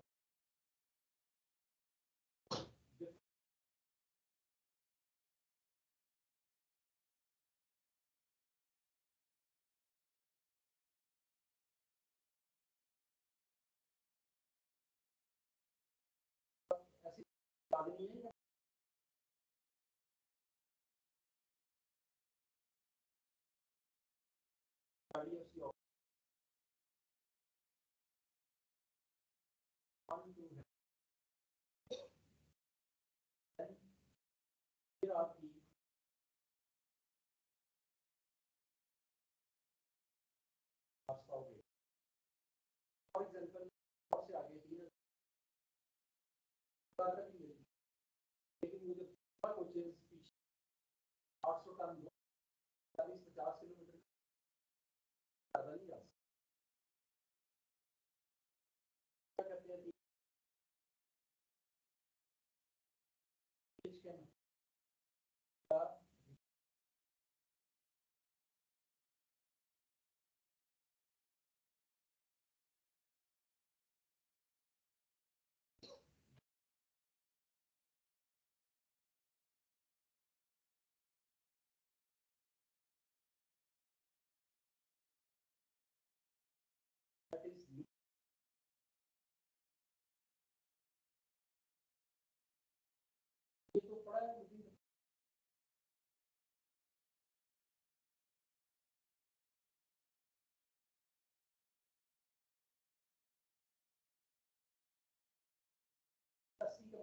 ऐसी आदमी है गाड़ी उसकी ऑन टू है, फिर आपकी पाओगे। फॉर एग्जांपल से आगे 3,000 तक ही मिलेगी, लेकिन मुझे कोचेस 800 टन 40-50 किलोमीटर ज़्यादा नहीं जा सकता। क्या कहते हैं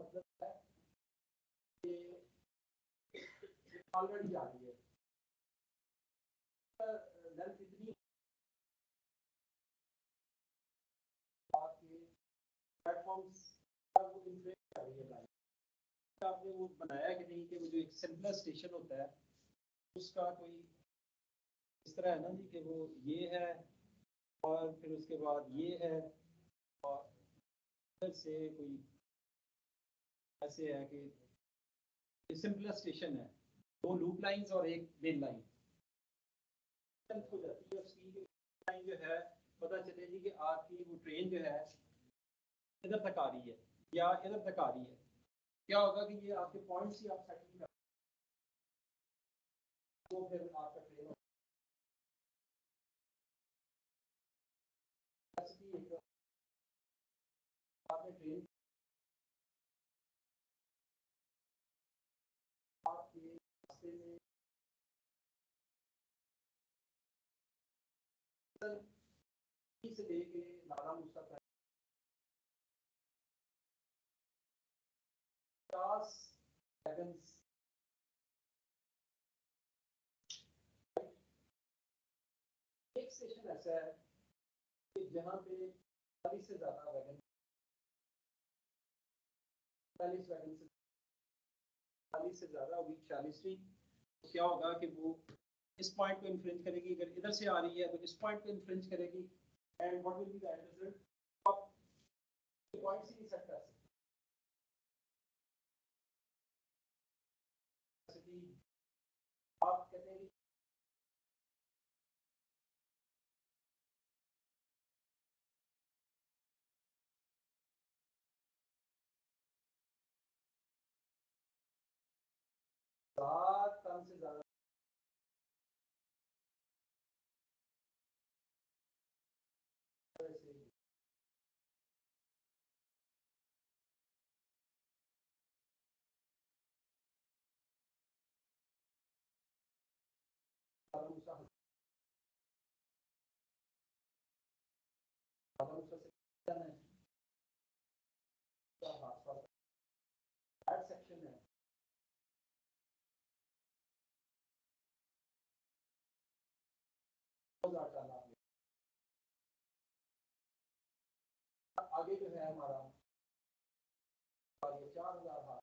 मतलब है कि ऑलरेडी आ रही है, लेंथ इतनी आपके प्लेटफॉर्म्स का वो इंफ्लुएंस कर रही है लाइन। आपने वो बनाया कि नहीं कि वो जो एक सिंपल स्टेशन होता है उसका कोई इस तरह है ना जी कि वो ये है और फिर उसके बाद ये है और इधर से कोई ऐसे है कि सिंपल स्टेशन है, दो लूप लाइंस और एक मेन लाइन हो जाती है। उसकी लाइन जो है पता चलेगी कि आपकी वो ट्रेन जो है इधर तक आ रही है या इधर तक आ रही है। क्या होगा कि ये आपके पॉइंट्स ही आप सेटिंग कर तो फिर आपका ट्रेन आपने ट्रेन आपके रास्ते में से लेके नाला मुसा तक 50 सेकंड्स एक स्टेशन ऐसा है कि जहाँ पे 40 से ज्यादा वैगन 40 वैगन से 40 से ज्यादा वीक 40 थी। क्या होगा कि वो इस पॉइंट को इन्फ्रेंच करेगी, अगर इधर से आ रही है तो इस पॉइंट को इन्फ्रेंच करेगी and what will be the result आप पॉइंट से ही सेट कर सकते आप कहते हैं सात टन से ज्यादा सेक्शन है आगे जो है हमारा 4000 हाथ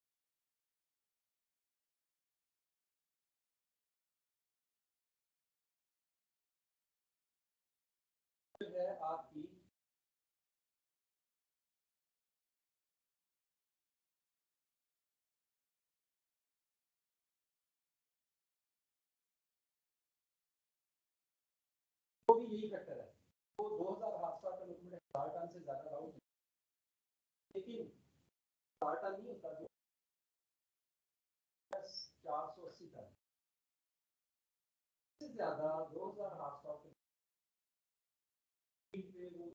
है आपकी वो भी यही फैक्टर है। वो 2000 हादसा का लोकोमोटिव 4 टन से ज्यादा राउंड लेकिन 4 टन नहीं होता जो 480 टन से ज्यादा 2000 हादसा पे वो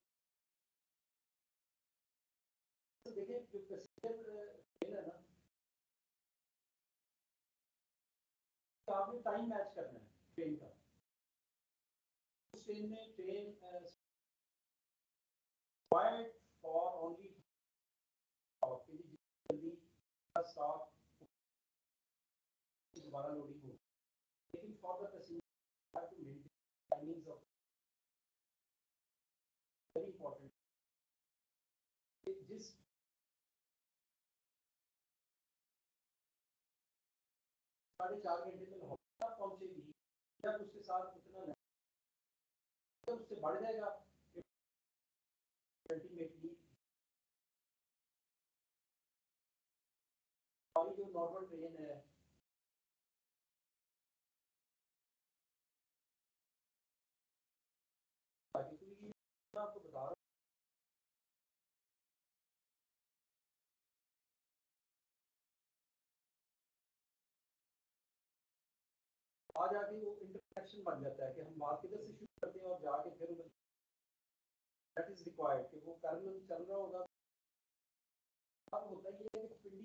देखें जो पैसेंजर ट्रेन है ना तो आपने टाइम मैच करना है ट्रेन का। उस ट्रेन में ट्रेन required for only जल्दी स्टॉप दोबारा लोडिंग हो, लेकिन for the passenger have to maintain timings of very important जिस 4.5 घंटे में लाहौर पहुंचेगी या उसके साथ उतना तो उससे बढ़ जाएगा अल्टीमेटली हमारी जो नॉर्मल ट्रेन है आपको बता रहा आ जाके वो इंटरसेक्शन बन जाता है कि हम बात किधर से शुरू करते हैं और जाके फिर दैट इज रिक्वायर्ड कि वो पैरेलल चल रहा होगा। अब होता ही है कि पिंडी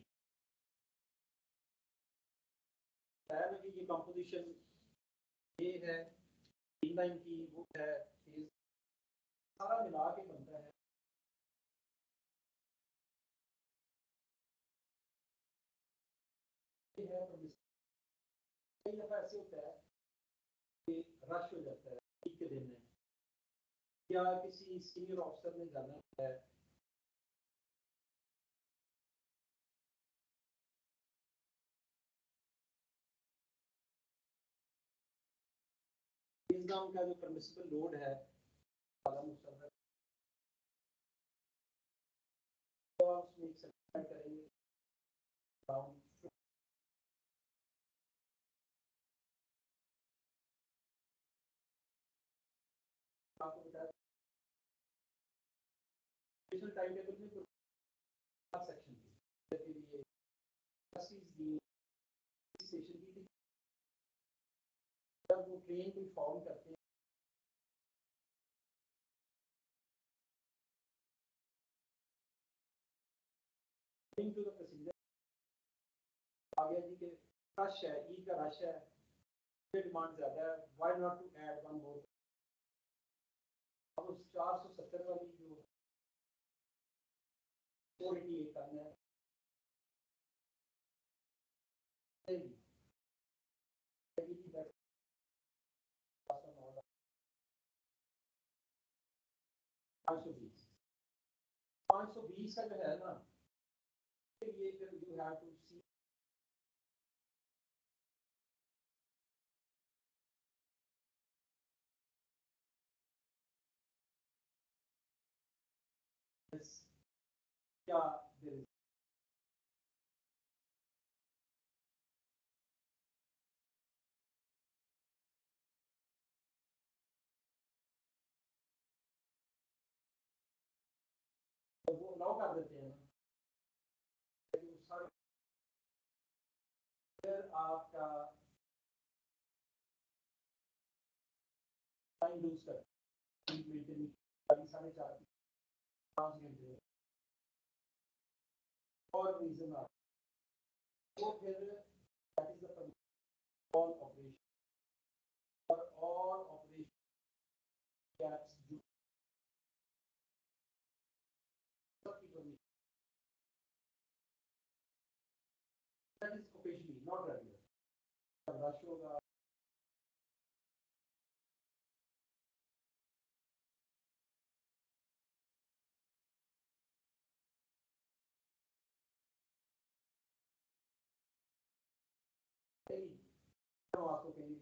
है ना कि ये कंपोजिशन ये है लाइन की वो है सारा मिला के बनता है है कई दफा ऐसे होता है कि रश हो जाता है ईद के दिन में, या किसी सीनियर ऑफिसर ने जाना है, एग्जाम का जो परमिसिबल लोड है करेंगे आपको बताया टाइम टेबल में सेक्शन के लिए स्टेशन की थी, जब वो ट्रेन को फॉर्म करते हैं to the procedure आ गया जी कि रश है, ई का रश है, डिमांड ज्यादा है, why not to add one more. अब उस 470 वाली जो 488 करना है 520 का जो है ना, ये फिर यू हैव टू सी क्या तो वो अलाउ कर देते हैं फिर आपका टाइम लूज कर 4.5 घंटे और रीजन आप वो फिर that is the all operation और ऑल ऑपरेशन कैप्स जो that is occasionally not regular rush होगा आपको कहीं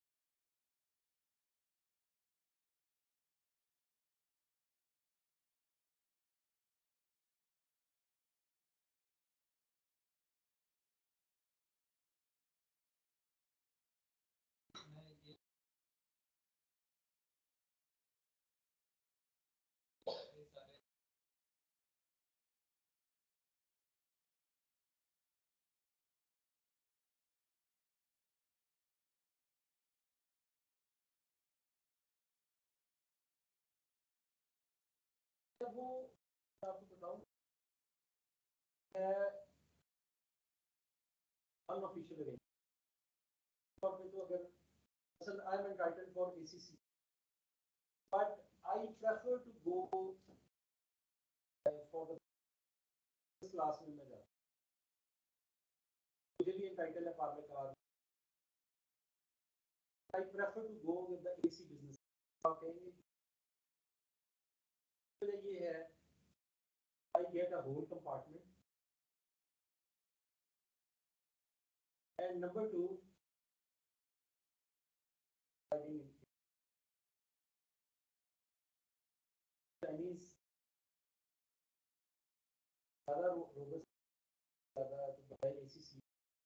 वो आपको बताऊं अनऑफिशियल अरेंजमेंट और तो अगर असल I am entitled for ACC but I prefer to go for the class में मैं जाता मुझे भी एंटाइटल है parlour car I prefer to go with the AC business आप कहेंगे ये है I get a whole compartment and number 2 Chinese ज़्यादा रोबस्ट ज़्यादा ACC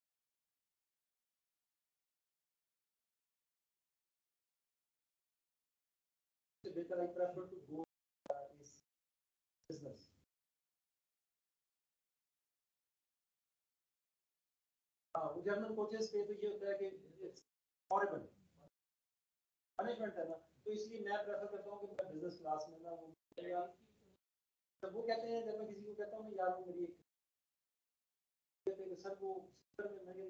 better I prefer to go is business हाँ वो जर्मन कोचेस पे तो ये होता है कि इट्स हॉरिबल पनिशमेंट है ना, तो इसलिए मैं प्रेफर करता हूँ कि मैं बिजनेस क्लास में ना वो जब वो कहते हैं, जब मैं किसी को कहता हूँ ना यार वो मेरी सर वो सर में मैं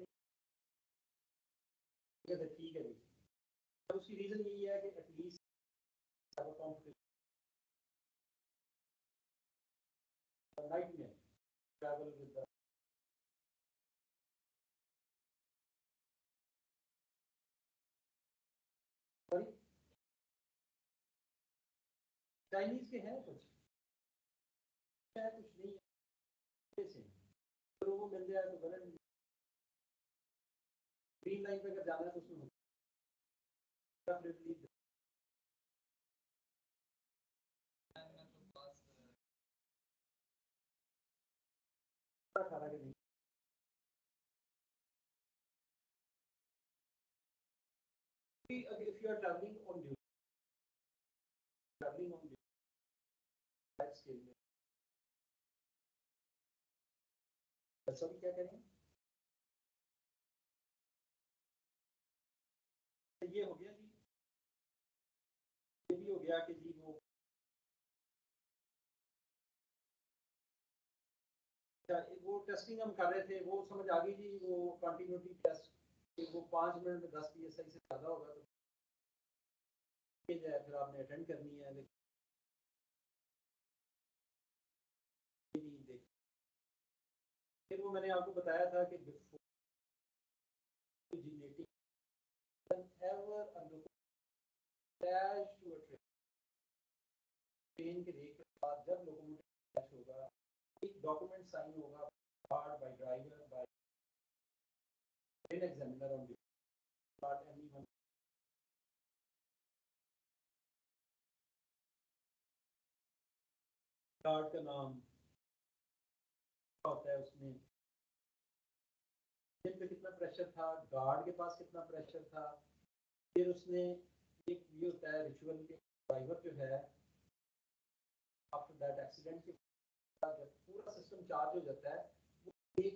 कहते ठीक है जी, तो उसकी रीजन यही है कि एटलीस्ट नाइट में ट्रैवल विद चाइनीज के हैं कुछ है, कुछ नहीं है से तो वो मिल जाए तो गलत नहीं। ग्रीन लाइन पे अगर जाना है तो उसमें अठारह के नहीं if you are traveling on duty scale में सॉरी क्या करें ये हो गया जी ये भी हो गया कि जी वो टेस्टिंग हम कर रहे थे वो समझ आ गई जी वो कंटिन्यूटी टेस्ट वो 5 मिनट में 10 psi से ज़्यादा होगा तो फिर आपने अटेंड करनी है लेकिन फिर वो मैंने आपको बताया था कि originating whenever a crash to a train के रेक के बाद जब लोकोमोटिव क्रैश होगा एक डॉक्यूमेंट साइन होगा by driver by train examiner on not anyone guard का नाम होता है उसमें जिन पे कितना प्रेशर था गार्ड के पास कितना प्रेशर था फिर उसने एक ये होता है रिचुअल के ड्राइवर जो है आफ्टर दैट एक्सीडेंट के बाद जब पूरा सिस्टम चार्ज हो जाता है वो एक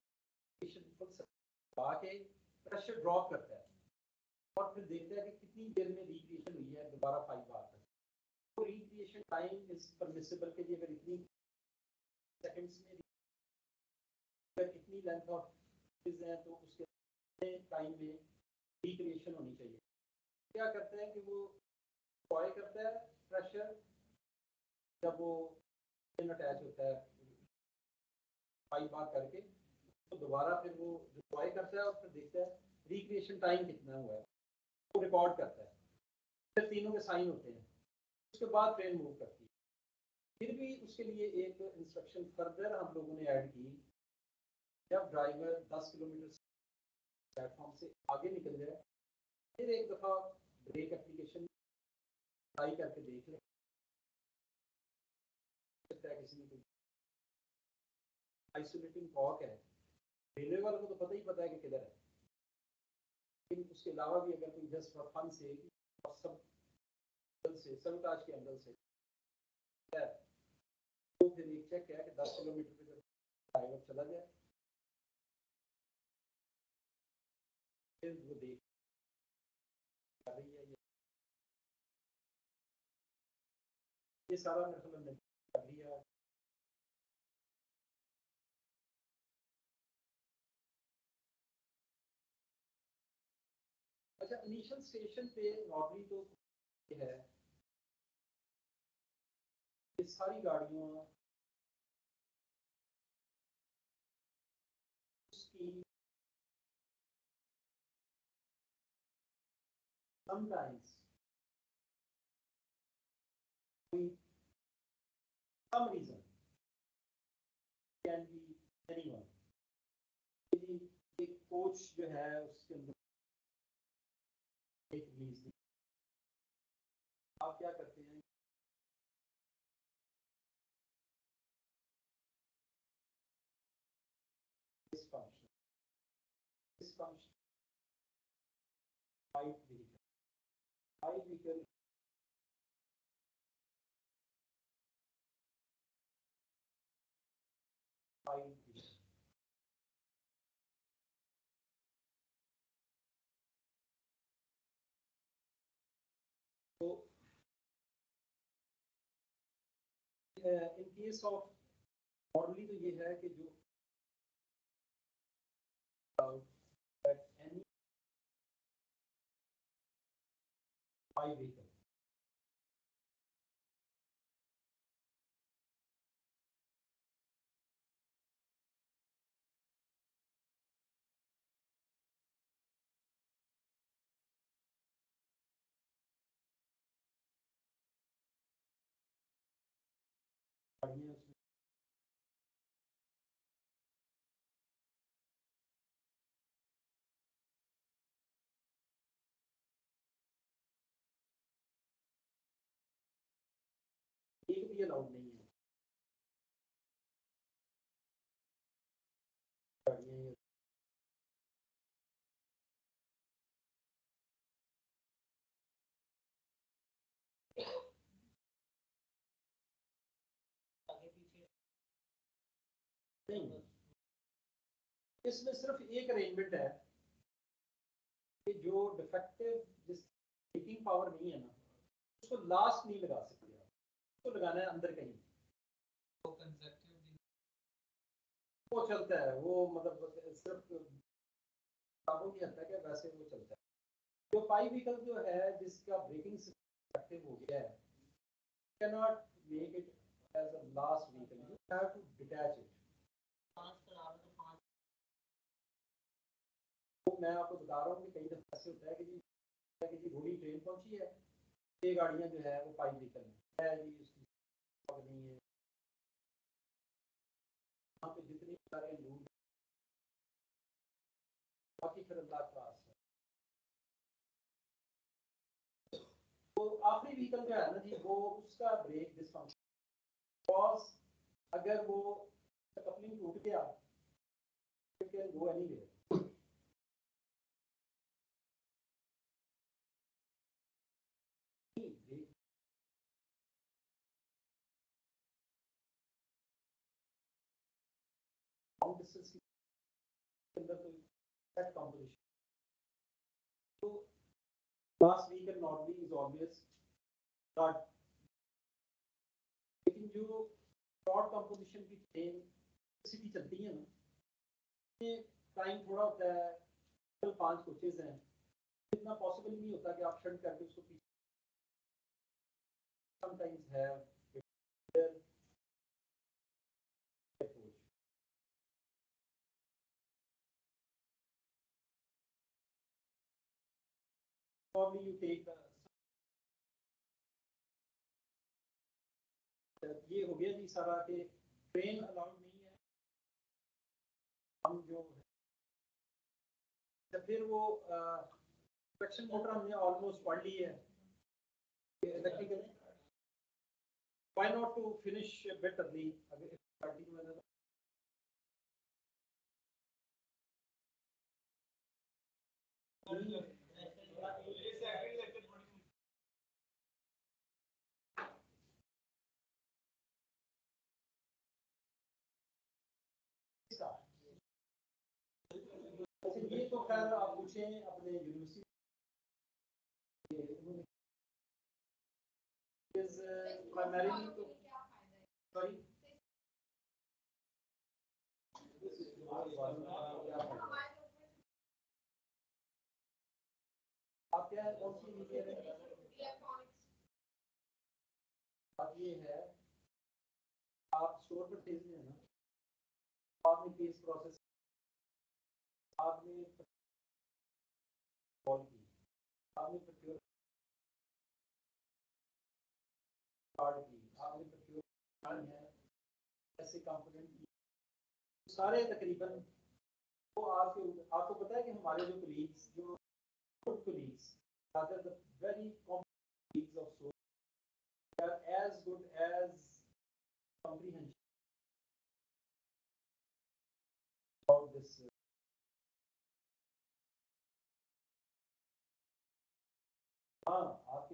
के प्रेशर ड्रॉप करता है और फिर देखता है कि कितनी देर में रिक्रिएशन हुई है दोबारा 5 बार तक तो रिक्रिएशन टाइम इज परमिसिबल के लिए अगर इतनी सेकंड्स में अगर इतनी लेंथ ऑफ है तो उसके टाइम में रिक्रिएशन होनी चाहिए क्या करते हैं कि वो बॉय करता है प्रेशर जब वो अटैच होता है 5 बार करके तो दोबारा फिर वो जो बॉय करता है और फिर देखता है रिक्रिएशन टाइम कितना हुआ है वो रिकॉर्ड करता है फिर तीनों के साइन होते हैं उसके बाद ट्रेन मूव करती है फिर भी उसके लिए एक इंस्ट्रक्शन फर्दर हम लोगों ने ऐड की जब ड्राइवर 10 किलोमीटर प्लेटफॉर्म से आगे निकल जाए फिर एक दफ़ा ब्रेक एप्लीकेशन ट्राई करके देख ले किसी ने आइसोलेटिंग कॉक है रेलवे वालों को तो पता ही पता है कि किधर है लेकिन उसके अलावा भी अगर कोई जस्ट फॉर फन से और सबताज के एंगल से तो फिर एक चेक है कि 10 किलोमीटर पे जब ड्राइवर चला जाए फिर वो देख कर रही है ये सारा मतलब कर लिया अच्छा इनिशियल स्टेशन पे नॉर्मली तो ये है ये सारी गाड़ियों उसकी sometimes some reason can be anyone एक कोच जो है उसके अंदर एक रिलीज आप क्या करते हैं इस फंक्शन फाइव व्हीकल तो इन केस ऑफ नॉर्मली तो ये है कि जो any 5 व्हीकल गाड़ियाँ उसमें एक भी अलाउड नहीं है गाड़ियाँ नहीं। इसमें सिर्फ एक अरेंजमेंट है कि जो डिफेक्टिव जिस ब्रेकिंग पावर नहीं है ना उसको लास्ट नहीं लगा सकते आप, उसको लगाना है अंदर कहीं। वो चलता है वो मतलब सिर्फ किताबों की हद तक है, वैसे वो चलता है। जो पाई व्हीकल जो है जिसका ब्रेकिंग सिस्टम हो गया है, cannot make it as a last vehicle, you have to detach it. तो मैं आपको बता रहा हूँ कि कई दफा ऐसे होता है कि जी घोड़ी ट्रेन पहुंची है, ये गाड़ियां जो है वो पाई व्हीकल है जी, उसकी नहीं है। वहाँ पे जितने सारे लोग बाकी फिर अल्लाह क्लास है। तो आखिरी व्हीकल जो है ना जी वो उसका ब्रेक डिसफंक्शन कॉज अगर वो कपलिंग टूट गया तो can go anywhere. Long distance के अंदर कोई सेट कंपोजिशन तो last vehicle normally is always not, लेकिन जो शॉर्ट कंपोजिशन की ट्रेन सिटी चलती है ना, टाइम थोड़ा होता है, केवल 5 कोचेज हैं, इतना पॉसिबल नहीं होता कि आप शंट करके उसको पीछे sometimes have probably you take ये हो गया जी सारा कि ट्रेन अलाउड नहीं है। हम जो फिर वो इंडक्शन मोटर हमने ऑलमोस्ट पढ़ ली है electrical. Why not to finish a bit early? अगर starting में ना ये तो खैर आप पूछें अपने university is primarily to sorry आप क्या कौन सी मीडिया है? बात ये है आप स्टोर पर भेज रहे हैं ना, आपने केस प्रोसेस आपने कॉल की, आपने प्रोक्योर कार्ड की, आपने प्रोक्योर कार्ड है ऐसे कंपोनेंट की सारे तकरीबन। तो आपको पता है कि हमारे जो कलीग्स जो good colleagues rather the very colleagues of so they are as good as comprehension about this हाँ आपके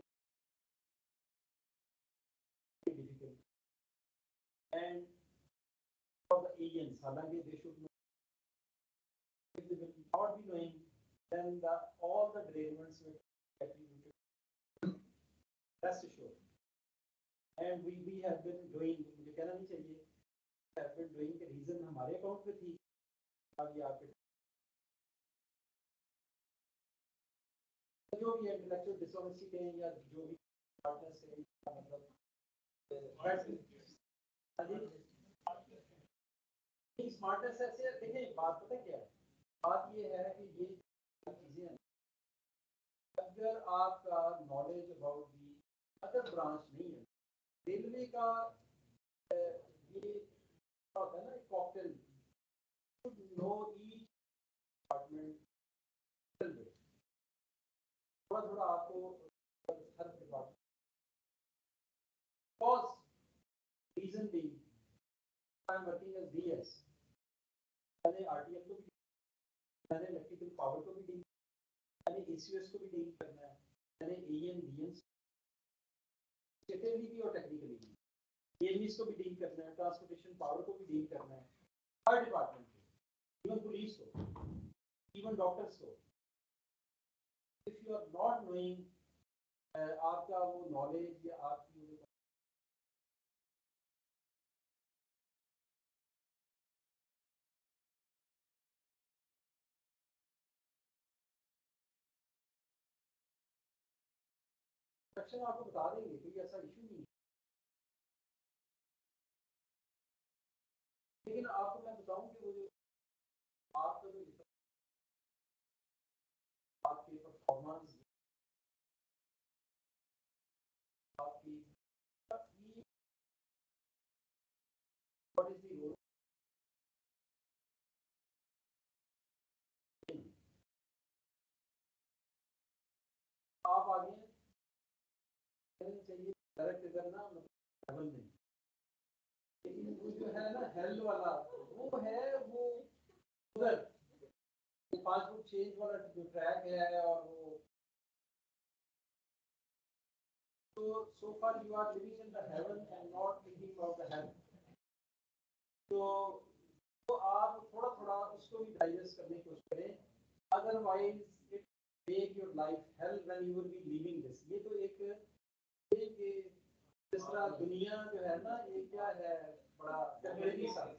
difficult and for the aliens हालांकि they should know, if they will not be knowing then all the derailments will be attributed, that's sure. And we have been doing, मुझे कहना नहीं चाहिए, have been doing the reason हमारे account में थी अब ये आपके जो भी इंटेलेक्चुअल डिसऑनेस्टी है या जो भी पार्टनर्स है मतलब स्मार्टनेस ऐसे देखिए बात पता क्या है, बात ये है कि ये चीजें हैं अगर आपका knowledge about the other branch नहीं है, रेलवे का ये होता है ना कॉकटेल, नो ईच डिपार्टमेंट थोड़ा थोड़ा आपको हर department cause reason being I am working as DS, मैंने RTL को भी, मैंने इलेक्ट्रिकल पावर को भी डील, मैंने ACS को भी डील करना है, मैंने AN DN स्टेटिकली भी और टेक्निकली भी, AMEs को भी डील करना है, ट्रांसपोर्टेशन पावर को भी डील करना है, हर डिपार्टमेंट को, इवन पुलिस को, इवन डॉक्टर्स को. If you are not knowing आपका वो नॉलेज या आपकी इंस्ट्रक्शन आपको बता देंगे, कोई ऐसा इशू नहीं है. लेकिन आपको मैं बताऊं कि वो जो आपका जो आपकी परफॉर्मेंस आपकी व्हाट इज द रोल आप आगे चाहिए डायरेक्ट करना लेवल में, लेकिन वो जो है ना हेल्थ वाला वो है वो उधर 5 फुट चेंज वाला जो ट्रैक है और वो so far you are living in the heaven and not thinking about the hell. तो आप थोड़ा थोड़ा उसको भी डाइजेस्ट करने की कोशिश करें, otherwise it make your life hell when you will be leaving this. ये तो एक जिस तरह दुनिया जो है ना ये क्या है बड़ा टेम्परेरी सा,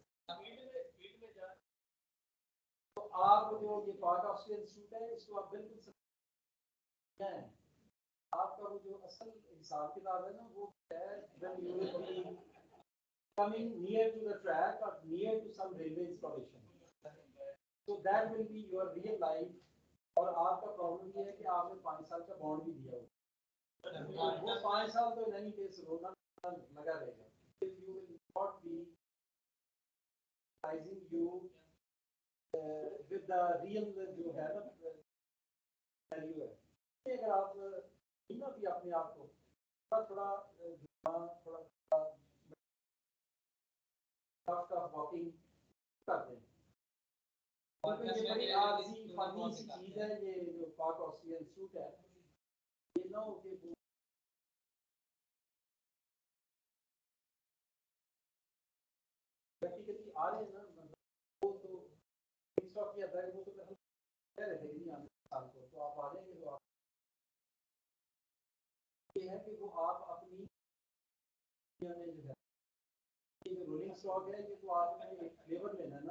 तो आप जो ये पार्ट ऑफ इंस्टीट्यूट है इसको आप बिल्कुल समझना है. आपका वो जो असल हिसाब किताब है ना वो है when you will be coming near to the track or near to some railway installation, so that will be your real life. और आपका प्रॉब्लम ये है कि आपने 5 साल का बॉन्ड भी दिया हुआ, वो 5 साल तो नहीं केस रोना लगा रहेगा. If you will not be advising you with the real जो है ना वैल्यू है, अगर आप ना भी अपने आप को थोड़ा थोड़ा थोड़ा वॉकिंग कर दें. और ये बड़ी आजी फनी सी चीज है ये जो पार्क ऑस्ट्रेलियन सूट है, ये ना हो कि प्रैक्टिकली आ रहे हैं ना, वो तो स्टॉक किया था वो तो कह रहे थे नहीं आने साल को, तो आप आ जाएंगे तो आप ये है कि वो आप अपनी में जो है ये जो रोलिंग स्टॉक है ये तो आपने एक फ्लेवर लेना है ना,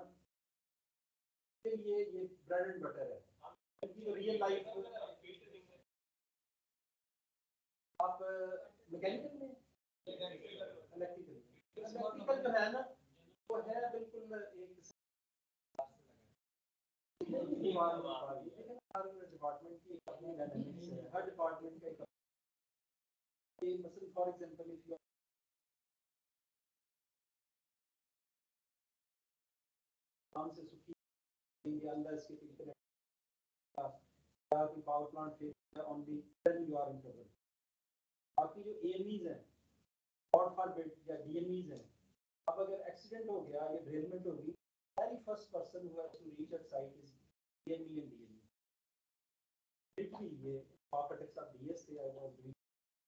ये ब्रेड एंड बटर है, क्योंकि रियल लाइफ आप मैकेनिकल में इलेक्ट्रिकल जो है ना वो है बिल्कुल एक हर डिपार्टमेंट की अपनी डायनामिक्स है, हर डिपार्टमेंट का मसलन फॉर एग्जांपल इफ यू काम से सुखी अंदर इसके power plant on the then you are in trouble. बाकी जो एएमईज हैं गॉड फॉरबिड या डीएमईज हैं, अब अगर एक्सीडेंट हो गया या डेरेलमेंट होगी, very first person who has to reach at site is DME and DME. Literally ये पापटेक्स ऑफ डीएस थे आई वाज डूइंग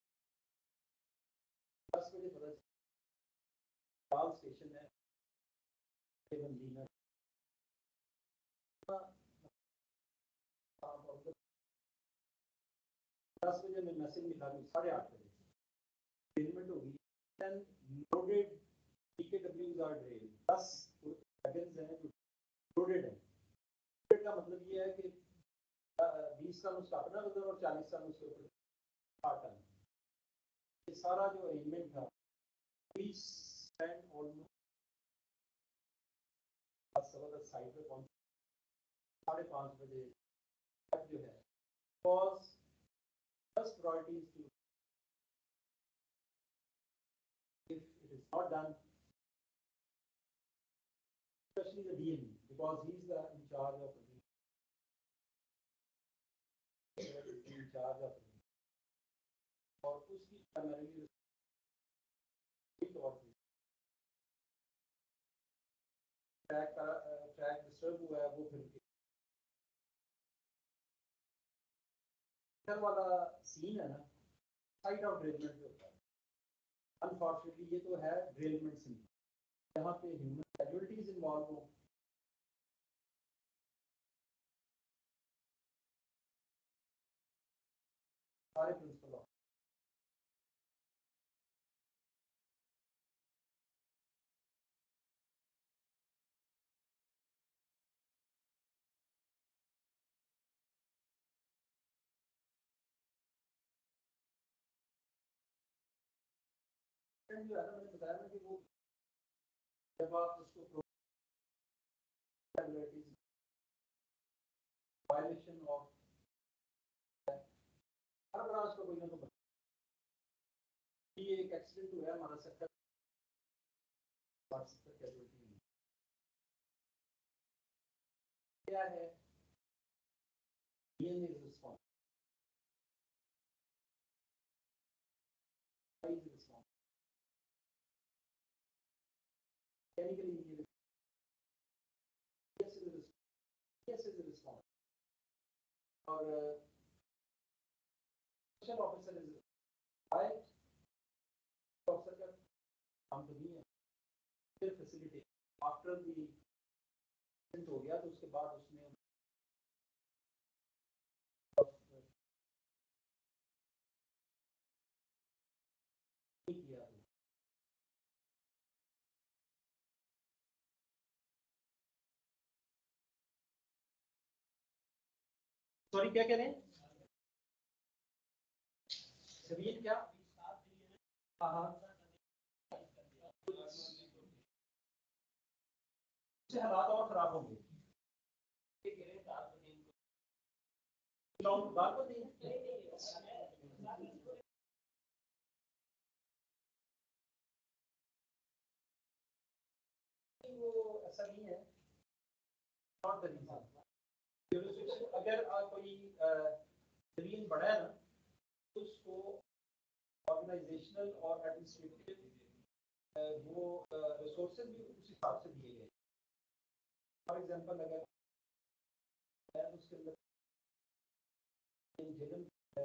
10 बजे पता चला स्टेशन है बंदीना 10 बजे में मैसेज मिला 8:30 बजे पेमेंट होगी, then loaded TKWs are drain 10 wagons हैं जो लोडेड है. लोडेड का मतलब ये है कि 20 टन उसका अपना वजन और 40 टन उसके ऊपर 8 टन. ये सारा जो अरेंजमेंट था वी स्पेंड ऑलमोस्ट साइड पे पहुंच 5:30 बजे तक जो है because first priority is to if it is not done especially the DME, because he is in charge of और उसकी प्राइमरी ट्रैक डिस्टर्ब हुआ है वो फिर वाला सीन है ना साइड ऑफ ड्रेलमेंट पे होता है। अनफॉर्चुनेटली ये तो है ड्रेलमेंट सीन, यहाँ पे ह्यूमन कैजुअलिटीज इन्वॉल्व हो, सारे प्रिंसिपल ऑफ जो है ना, मैंने बताया ना कि वो जब आप उसको वायलेशन ऑफ हर बड़ा उसको कोई ना कोई ये एक एक्सीडेंट हुआ है हमारा सेक्टर कैजुअलिटी क्या है, DNA is response chemical engineering yes is a response और special officer is right officer का काम तो नहीं है फिर फैसिलिटी आफ्टर द हो गया तो उसके बाद उसने किया सॉरी क्या कह रहे हैं जमीन क्या हाँ हाँ उससे हालात और खराब होंगे बात तो नहीं वो ऐसा नहीं है नॉट द रीजन अगर कोई जमीन बड़ा है ना तो उसको ऑर्गेनाइजेशनल और एडमिनिस्ट्रेटिव वो रिसोर्सेज भी उस हिसाब से दिए गए। फॉर एग्जांपल अगर उसके अंदर इंजीनियरिंग है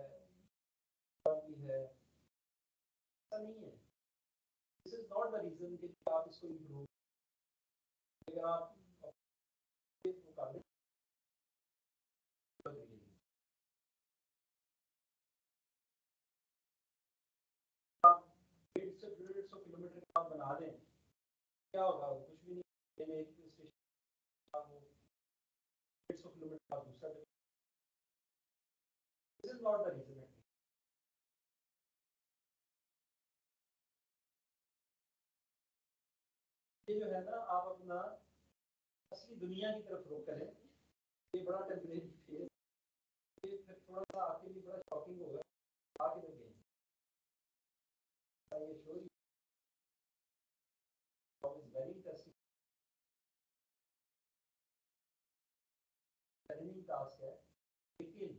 ऐसा नहीं है, this is not the reason कि आप इसको इम्प्रूव अगर आप कर लें आप 150 किलोमीटर का बना दें क्या होगा कुछ भी नहीं, एक स्टेशन 150 किलोमीटर का दूसरा, this is not the reason. ये जो है ना आप अपना असली दुनिया की तरफ रुख करें, ये बड़ा टेम्परेरी फेज, ये फिर थोड़ा सा आपके लिए बड़ा शॉकिंग होगा आगे लगे ये show is very interesting challenging task है लेकिन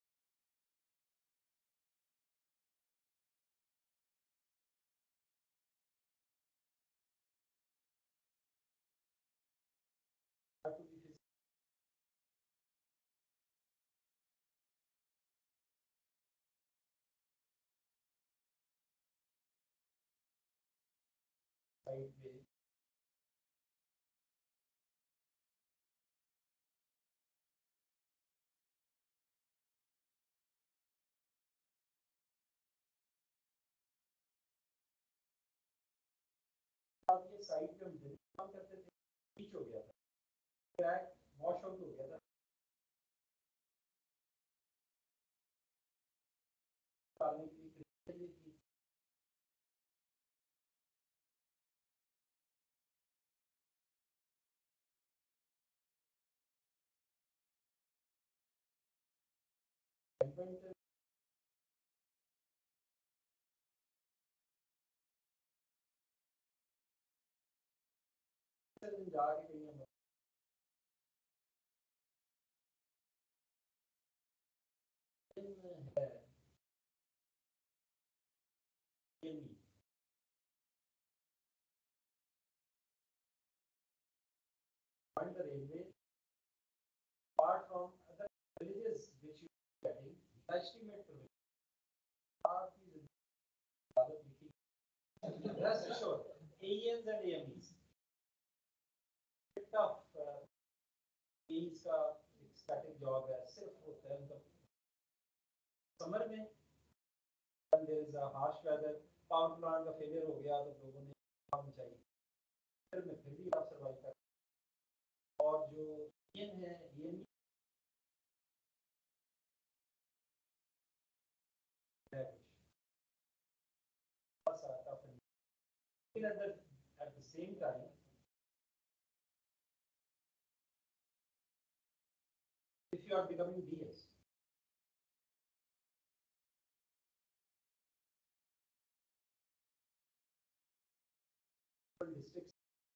साइड पे ये साइड पे हम काम करते थे, बीच हो गया था, क्रैक वॉश आउट हो गया था, डालने की जाके कहीं है AME, on the railway, apart from other villages which you are getting, the estimate provision are these other people. Rest assured, AENs and AMEs, bit of AEs का एक static job है, सिर्फ होता है उनका समर में, when there is a harsh weather, power plant का failure हो गया तो लोगों ने आग मचाई, फिर में फिर भी आप सर्वाइव कर, और जो AEN है AME है कुछ सा tough है, लेकिन at the same time if you are becoming DS, districts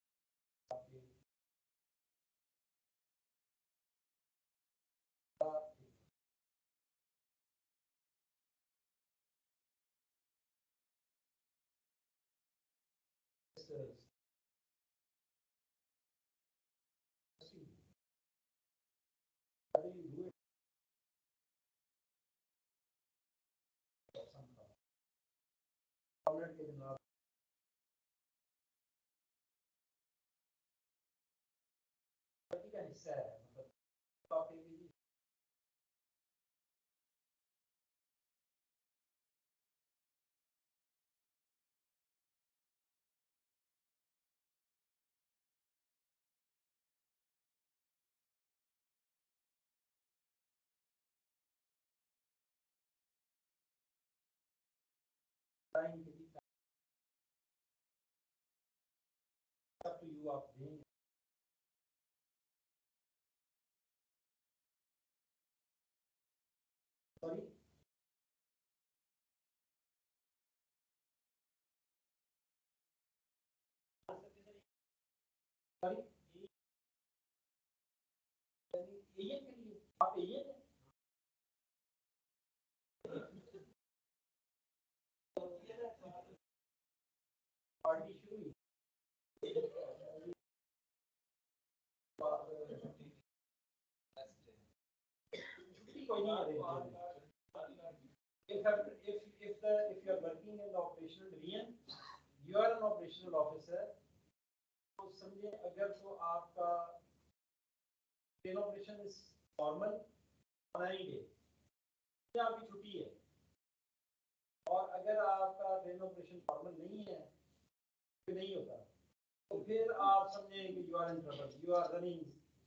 how do you do it somehow? Government के बिना का हिस्सा है, मतलब टॉपिक भी टाइम के up to you आप देंगे, sorry sorry ये के लिए आप ये पार्टी शुरू हुई छुट्टी कोई नहीं है if you are working in the operational division, you are an operational officer, तो समझे अगर तो आपका train operation is formal on any day, ये आपकी छुट्टी है, और अगर आपका ट्रेन ऑपरेशन फॉर्मल नहीं है तो नहीं होता, तो फिर आप समझे कि you are in trouble, you are running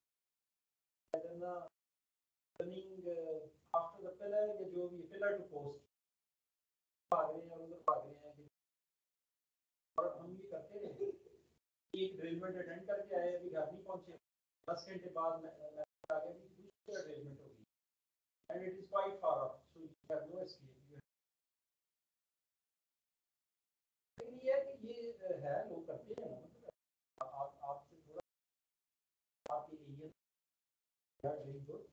after the pillar, या जो भी पिलर टू पोस्ट भाग रहे हैं और उधर भाग रहे हैं, और हम ये करते रहे, एक ड्रिलमेंट अटेंड करके आए, अभी घर नहीं पहुंचे, 10 घंटे बाद आगे भी दूसरी ड्रिलमेंट होगी, and it is quite far off, so you have no escape. लेकिन ये है कि ये है लोग करते हैं, मतलब आपसे थोड़ा आपके area doing good,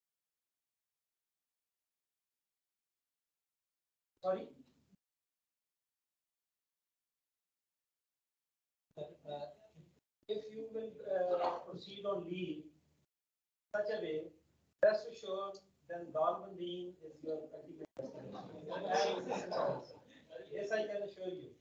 sorry if you will proceed on leave such a way, rest assured, then Dalbandeen is your ultimate destination. Yes, I can assure you.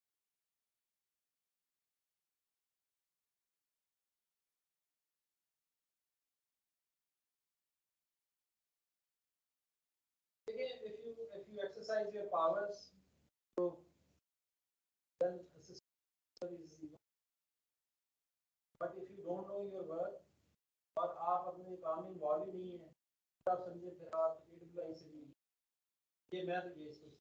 Again, if you exercise your powers, so then assistant is easy. But if you don't know your work, और आप अपने काम में involve ही नहीं है, आप समझे फिर आप AWI से भी ये मैं तो ये सोच,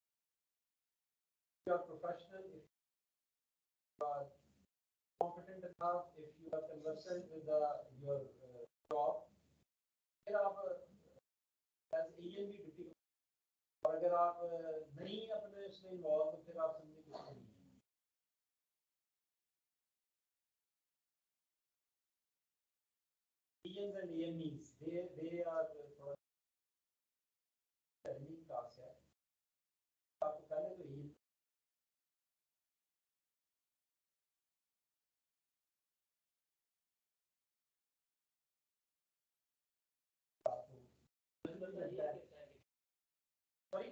you are professional, if you are competent enough, if you are conversant with your job, फिर आप as AEN भी ड्यूटी, और अगर आप नहीं अपने उसमें इन्वॉल्व तो फिर आप समझे कुछ नहीं है। AENs and AMEs, they are कहता है? सॉरी,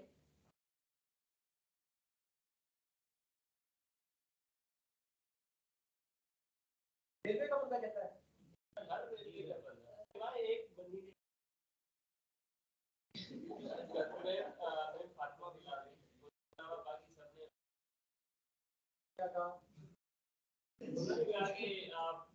रेलवे का बंदा कहता है हर रेलवे का बंदा एक बंदी फातिमा बिला बाकी सबने क्या कहा? उन्होंने कहा कि आप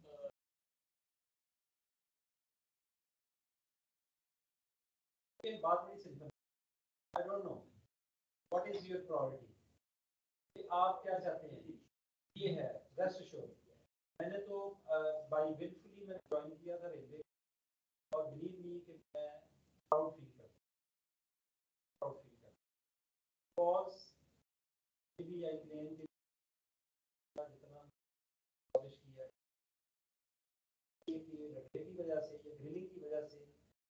बात नहीं simple. I don't know what is your priority, आप क्या चाहते हैं? ये है रेस्ट एश्योर। मैंने तो बाय विलफुली मैंने ज्वाइन किया था रेलवे, और बिलीव मी कि मैं प्राउड फील करता हूं, बिकॉज maybe I claim कि जितना कोशिश की है कि रट्टे की वजह से या ग्रिलिंग की वजह से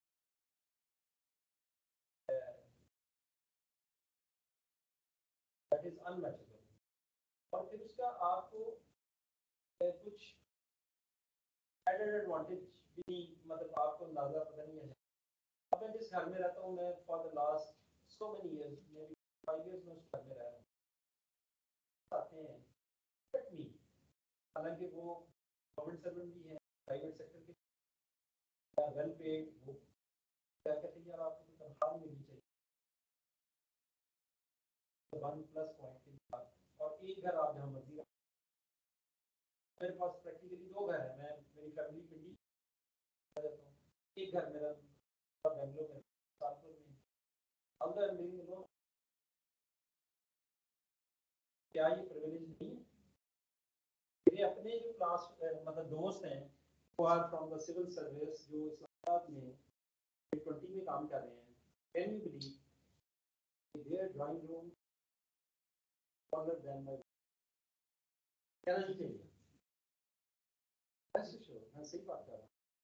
दैट इज अनमैचेबल, और फिर उसका आपको कुछ एडेड एडवांटेज भी मतलब आपको अंदाजा पता नहीं है। अब मैं जिस घर में रहता हूँ, मैं for the last so many years, may be 5 years में उस घर में रह रहा हूँ। आते हैं बट मी, हालांकि वो गवर्नमेंट सर्वेंट भी है, प्राइवेट सेक्टर के वेल पेड, वो क्या कहते हैं यार आपको तो तनख्वाह मिलनी चाहिए 1+ पॉइंट के बाद, और एक घर आप जहाँ मर्जी। मेरे पास प्रैक्टिकली 2 घर है, मैं मेरी फैमिली पिंडी रहता हूँ, एक घर मेरा बेंगलोर में सालपुर में। अगर मेरी लोग क्या ये प्रिविलेज नहीं है? मेरे अपने जो क्लास मतलब दोस्त हैं वो are from the civil service, जो इस्लामाबाद में 20 में काम कर रहे हैं, can you believe there drawing room smaller than my कहना नहीं चाहिए, ऐसे श्योर मैं सही बात कर रहा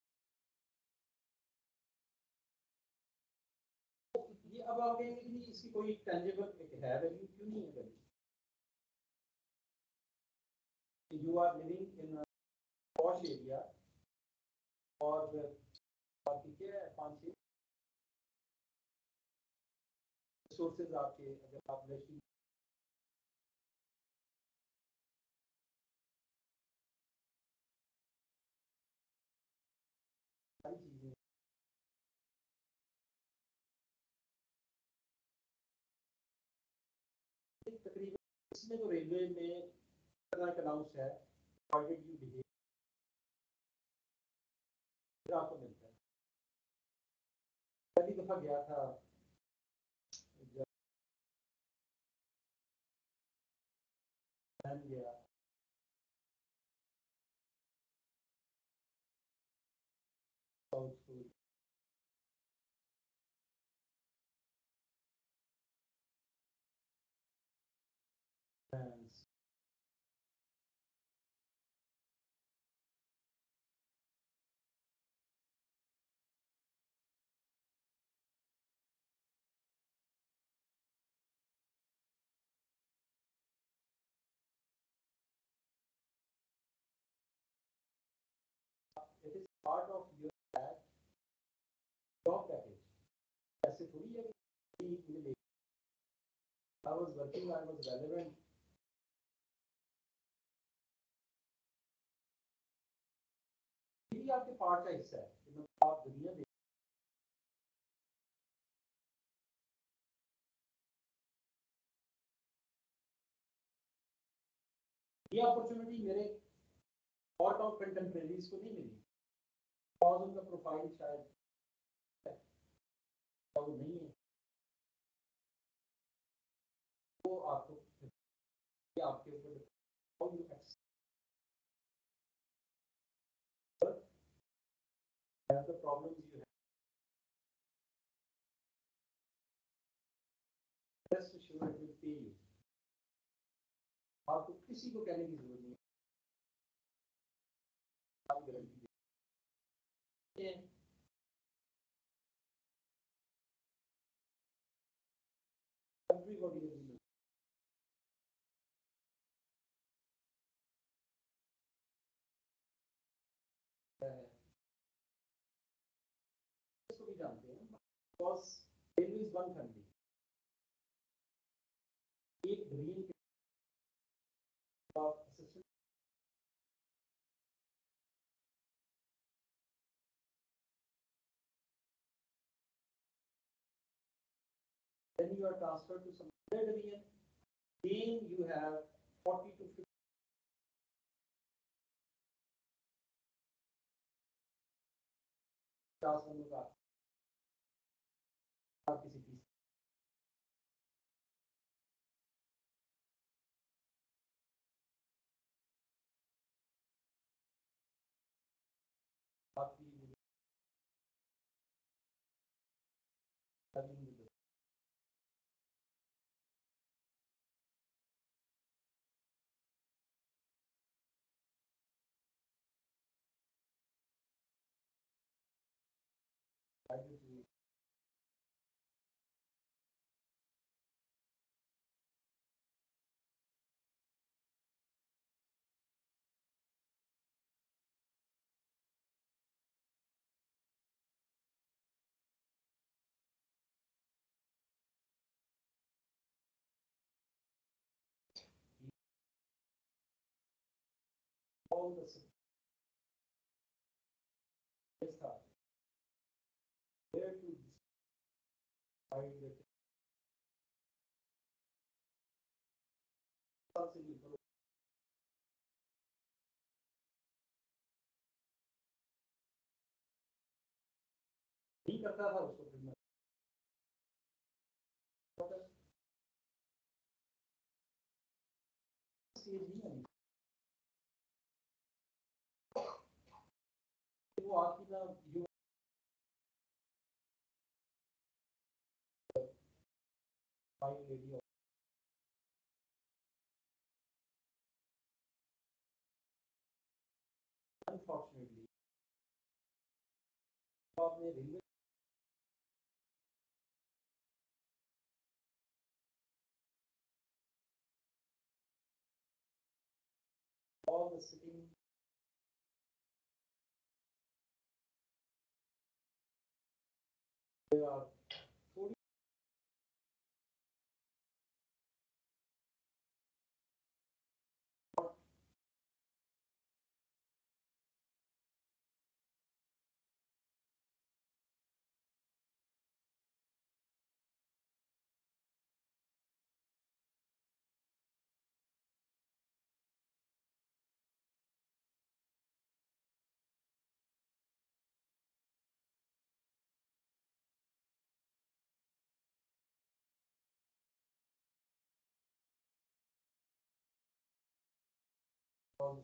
हूँ। ये अब आप कहेंगे कि इसकी कोई टेंजिबल है वैल्यू, क्यों नहीं है value? You are living in posh area, और क्या है 5-6 सोर्सेज आपके, अगर आप लिस्ट सारी चीजें तकरीबन, इसमें तो रेलवे में तरह का अनाउंस है प्रोवाइडेड यू बिहेव, आपको मिलता है। पहली दफा गया था जब मैं गया, south school France, it is part of your job package. ऐसे थोड़ी है कि मिले, I was working, I was relevant, ये आपके पार्ट का हिस्सा है कि मतलब आप दुनिया देख। ये अपॉर्चुनिटी मेरे और टॉप कंटेम्परेरीज को नहीं मिली, और उनका प्रोफाइल शायद वो नहीं है, वो आपको आपके ऊपर how you accept the problems you have, rest assured it will pay you. आपको किसी को कहने की जरूरत नहीं है, आप गारंटी देते हैं। एवरीबॉडी इज इसको भी जानते हैं, boss railway is one family, एक डिवीजन के assistant then you are transferred to some other division, then you have 40 to 50 transfer का आप किसी चीज आपकी all the stuff where to find the नहीं करता था उसको फिर मैं वो आपकी ना फाइल लेडी अनफॉर्चुनेटली आपने railway all the sitting they are all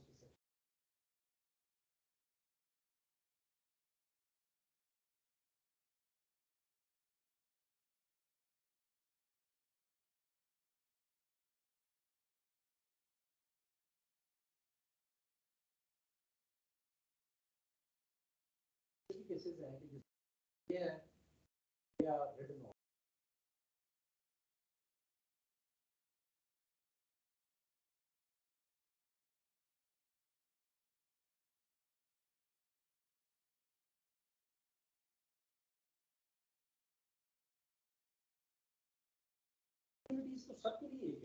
cases हैं कि ये है या written off एक्टिविटीज तो सबके लिए एक है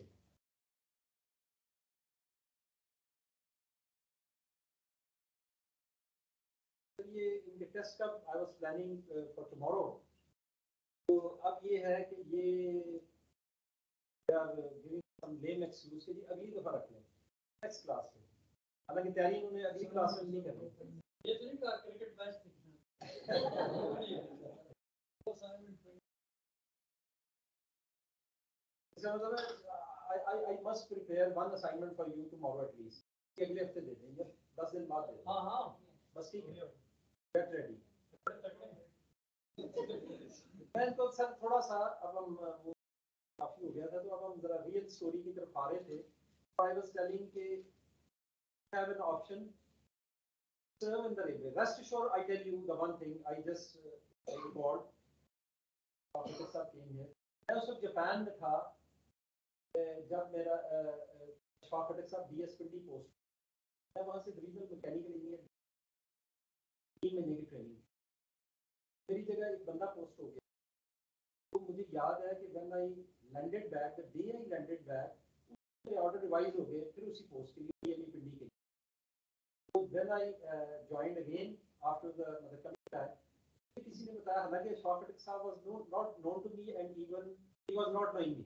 ये इनके टेस्ट का I was planning for tomorrow तो अब ये है कि ये यार गिविंग सम लेम एक्सक्यूज के लिए अगली दफा रख लें नेक्स्ट क्लास में हालांकि तैयारी उन्होंने अगली क्लास में नहीं करनी ये तो नहीं कहा क्रिकेट मैच इसका मतलब है I must prepare one assignment for you tomorrow at least अगले हफ्ते दे देंगे 10 दिन बाद दे देंगे हाँ हाँ बस ठीक है गेट रेडी मैं तो सर थोड़ा सा अब हम काफी हो गया था तो अब हम जरा रियल स्टोरी की तरफ आ रहे थे आई वाज टेलिंग के have an option serve in the railway rest assured I tell you the one thing I just recalled officer साहब came here मैं उस वक्त जापान में था जब मेरा शफाकत साहब BS20 पोस्ट मैं वहाँ से रीजनल मैकेनिकल इंजीनियर 3 महीने की ट्रेनिंग मेरी जगह एक बंदा पोस्ट हो गया तो मुझे याद है कि when I landed back, the day I landed back, मेरे ऑर्डर रिवाइज हो गए फिर उसी पोस्ट के लिए ये पिंडी के लिए। तो when I joined again after the मतलब कमिंग बैक, किसी ने बताया, हालांकि शौकत साहब was not known to me and even he was not knowing me,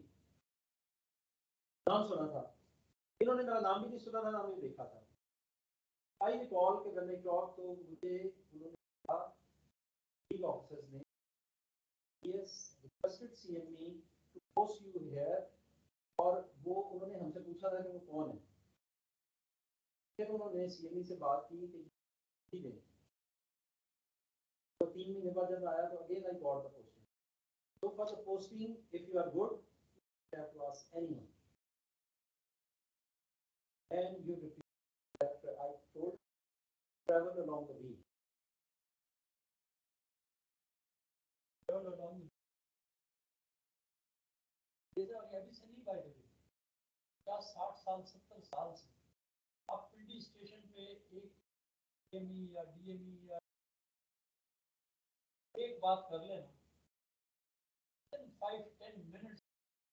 नाम सुना था, इन्होंने मेरा नाम भी नहीं सुना था, नाम नहीं देखा था। आई रिकॉल के व्हेन आई टॉक, तो मुझे उन्होंने कहा फील्ड ऑफिसर्स ने yes requested CME to post you here, और वो उन्होंने हमसे पूछा था कि वो कौन है। फिर उन्होंने सीएमई से बात की कि ठीक है, तो 3 महीने बाद जब आया तो again I got the posting. So for the posting, if you are good, you have to ask anyone. And you repeat that I told travel along the way. Travel along the way. अभी से नहीं बात हुई, 50-60 साल 70 साल से आप पिंडी station पे एक डीएमई या डीएमई या एक बात कर लेना, 5-10 मिनट्स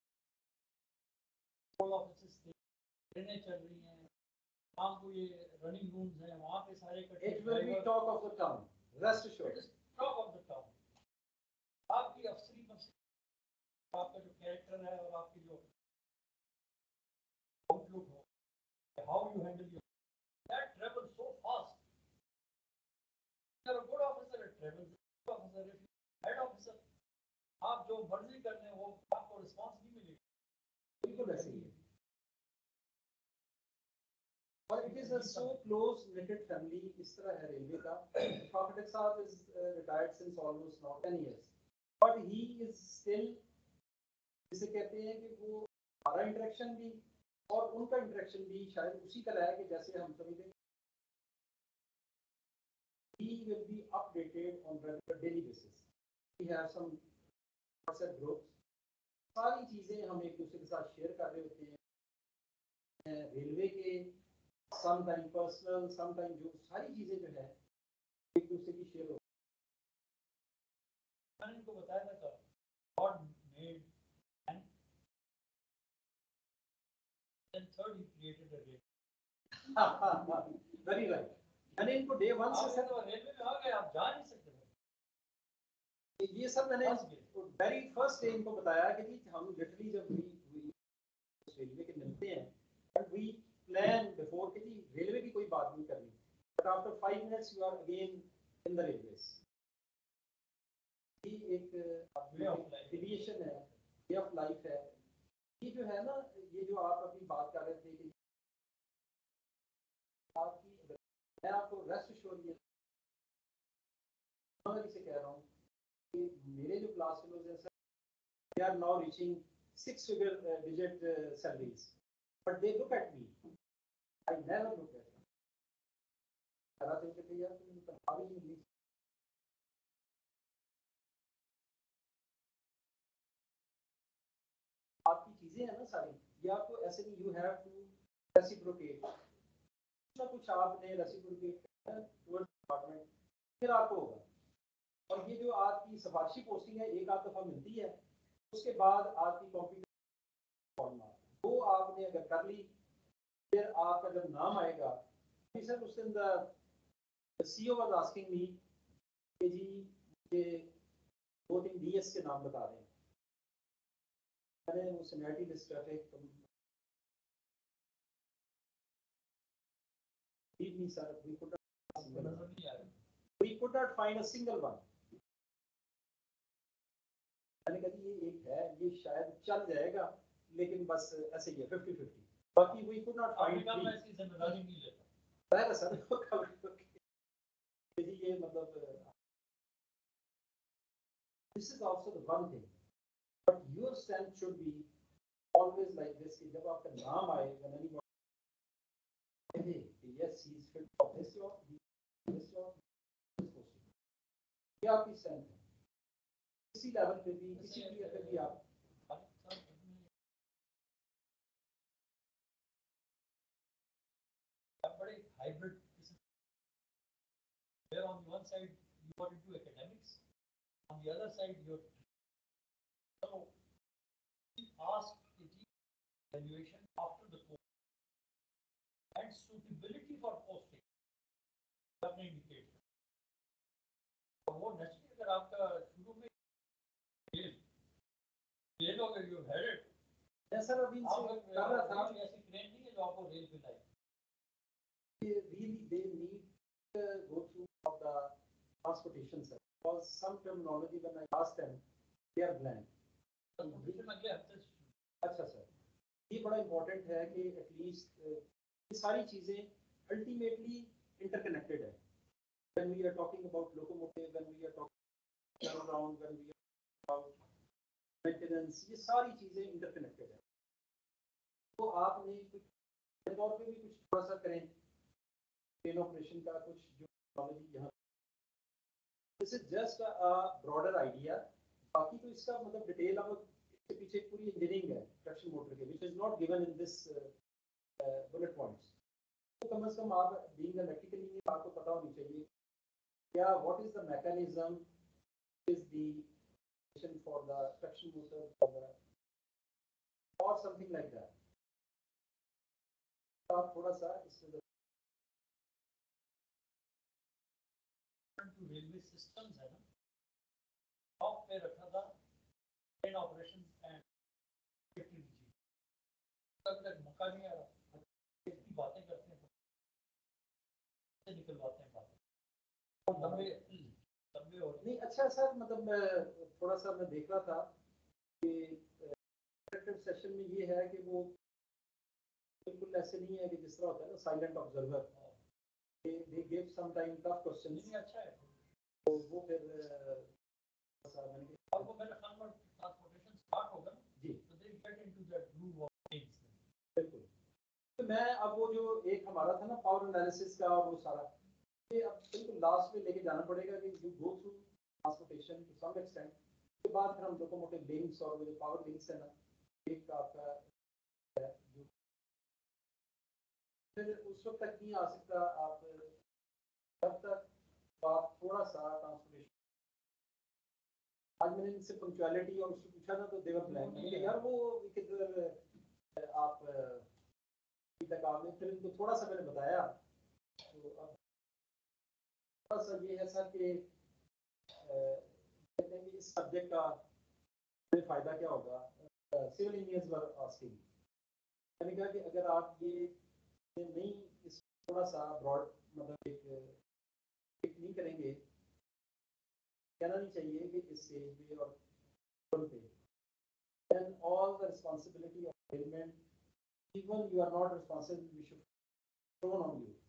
ऑफिस ट्रेनें चल रही हैं, शाम को ये रनिंग रूम्स हैं, वहाँ पे सारे It will be talk of the town. Rest assured. Top of the town. आपकी अफसरी बस आपका जो कैरेक्टर है और आपकी जो आउटलुक हो, how you handle your that travel so fast. अगर good officer travel officer head officer, आप जो मर्जी कर लें वो आपको रिस्पांस नहीं मिलेगा, बिल्कुल ऐसे ही है। और it is a so close knitted family, इस तरह है रेलवे का। Prophet साहब is retired since almost now 10 years, but he is still, जिसे कहते हैं कि वो हमारा इंटरेक्शन भी और उनका इंटरेक्शन भी शायद उसी तरह है कि जैसे हम सभी देखें। He will be updated on regular daily basis. We have some WhatsApp groups, सारी चीजें हम एक दूसरे के साथ शेयर कर रहे होते हैं, रेलवे के some time personal, some time जो सारी चीजें जो है एक दूसरे की शेयर होती मैंने इनको बताया था god made and then third he created a railway. Very right. मैंने इनको डे 1 से आप तो रेलवे में आ गए, आप जा नहीं सकते ये सब मैंने वेरी फर्स्ट डे इनको बताया कि जी हम लिटरली जब भी रेलवे के मिलते हैं बट वी प्लान बिफोर कि जी रेलवे की कोई बात नहीं करनी, but after 5 minutes you are again in the railways. ये एक डेविएशन है, वे ऑफ लाइफ है। ये जो है ना, ये जो आप अभी बात कर रहे थे कि आपकी, मैं आपको रेस्ट एश्योर से कह रहा हूँ कि मेरे जो क्लास फेलोज हैं sir, they are now reaching 6 figure digit salaries, but they look at me, I never look at them। करा थे कि यार तुम तनख्वाह ही नहीं मिली। आपकी चीजें हैं ना सारी, ये आपको ऐसे नहीं, यू हैव टू रेसिप्रोकेट, कुछ ना कुछ आपने रेसिप्रोकेट टुवर्ड्स डिपार्टमेंट, फिर आपको होगा। और ये जो आपकी सिफारिशी पोस्टिंग है एक आध दफा मिलती है, उसके बाद आपकी कॉम्पिटेंस वो आपने अगर कर ली, फिर आपका जब नाम आएगा, सर उस दिन the CEO was asking me कि जी ये 2-3 डीएस के नाम बता दें। मैंने वो सीनियरिटी लिस्ट करके नहीं sir, we could not find a single one। मैंने कहा ये एक है, ये शायद चल जाएगा, लेकिन बस ऐसे ही है 50-50, बाकी we could not find। मैं ऐसी जिम्मेदारी नहीं लेता सर ये मतलब this is also the one thing, but your stand should be always like this कि जब आपका नाम आए, when anyone yes he is fit for this job, this job, ये आपकी स्टैंड है। किसी लेवल पे भी, किसी क्लियर पे भी आप बड़े hybrid, where on one side you are into academics, on the other side you're So we ask the evaluation after the post and suitability for posting करने indicate तो वो नेचुरली अगर आपका शुरू में ये लोग you had it जैसा अभी से कर रहा था ऐसी ट्रेन नहीं है जो आपको रेल पे लाए really they need to go through of the transportation sir because some terminology when I ask them they are blank transportation अगले हफ्ते से अच्छा सर ये बड़ा इम्पोर्टेंट है कि एटलीस्ट ये सारी चीजें अल्टीमेटली इंटरकनेक्टेड है when we are talking about locomotive when we are talking around when we are about maintenance ये सारी चीजें इंटरकनेक्टेड है तो आपने कुछ तौर पे भी कुछ थोड़ा सा करें ट्रेन ऑपरेशन का कुछ जो नॉलेज यहाँ this is just a broader idea बाकी तो इसका मतलब डिटेल अब इसके पीछे पूरी इंजीनियरिंग है ट्रैक्शन मोटर के which is not given in this bullet points तो कम से कम आप बीइंग इलेक्ट्रिकल इंजीनियर आपको पता होनी चाहिए क्या what is the mechanism is the for the traction motor for the और समथिंग लाइक दैट आप थोड़ा सा इसमें टू रेलवे सिस्टम्स है ना टॉप पे रखा था ट्रेन ऑपरेशन एंड टेक्नोलॉजी तब तक मौका नहीं आ रहा इतनी बातें करते हैं से निकलवाते हैं बातें लंबे लंबे और नहीं अच्छा सर मतलब थोड़ा सा मैं देख रहा था कि सेशन में ये है कि वो बिल्कुल ऐसे नहीं है कि जिस तरह होता है ना silent observer they give some time tough questions नहीं अच्छा है तो वो फिर और वो मेरा ख्याल में ट्रांसपोर्टेशन स्टार्ट होगा जी तो they get into that groove of things बिल्कुल तो मैं अब वो जो एक हमारा था ना पावर एनालिसिस का और वो सारा ये अब बिल्कुल लास्ट में लेके जाना पड़ेगा कि you go through transportation to some extent उसके बाद फिर हम लोकोमोटिव लिंक्स और वो जो पावर लिंक्स है ना एक आपका फिर उस वक्त तक नहीं आ सकता आप जब तक आप थोड़ा सा ट्रांसपोर्टेशन आज मैंने इनसे पंक्चुअलिटी और उससे पूछा ना तो देवर प्लान यार वो किधर आप अभी तक आपने फिर इनको थोड़ा सा मैंने बताया तो अब थोड़ा सा ये है सर कि कहते हैं कि इस सब्जेक्ट का फायदा क्या होगा सिविल इंजीनियर्स वर आस्किंग मैंने कहा कि अगर आप ये नहीं इस थोड़ा सा ब्रॉड मतलब एक नहीं करेंगे कहना नहीं चाहिए कि इस स्टेज पे और पे then all the responsibility of ailment even you are not responsible we should thrown on you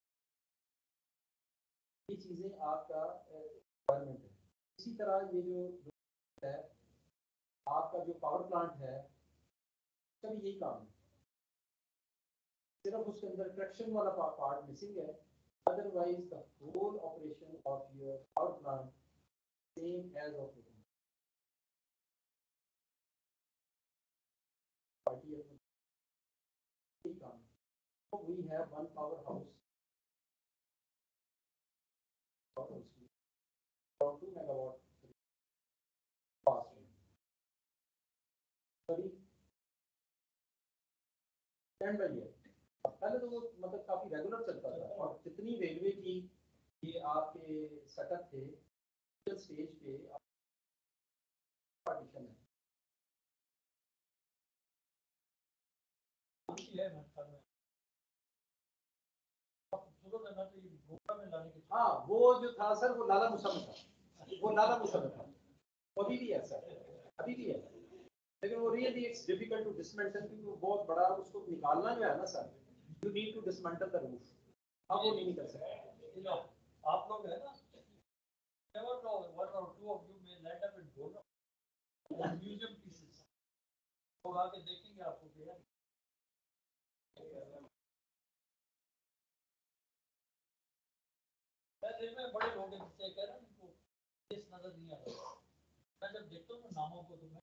ये चीजें आपका रिक्वायरमेंट है इसी तरह ये जो है आपका जो पावर प्लांट है सब यही काम है सिर्फ उसके अंदर ट्रैक्शन वाला पार्ट मिसिंग है otherwise the whole operation of your power plant same as of the party so we have one powerhouse around 2 megawatt fast sorry stand by here पहले तो वो मतलब काफी रेगुलर चलता था और जितनी रेलवे की ये आपके सेटअप थे स्टेज पे पार्टीशन है हाँ वो जो था सर वो लाला मुसम्मद था वो लाला मुसम्मद था अभी भी है सर अभी भी है लेकिन वो really it's difficult to dismantle क्योंकि वो बहुत बड़ा उसको निकालना जो है ना sir you need to dismantle the roof अब वो नहीं निकल सकता आप लोग है ना never know one or two of you may land up in Goa museum pieces तो आके देखेंगे आपको क्या मैं बड़े लोग हैं जिससे कह रहा हूँ उनको इस नजर नहीं आता मैं जब देखता हूँ नामों को तो मैं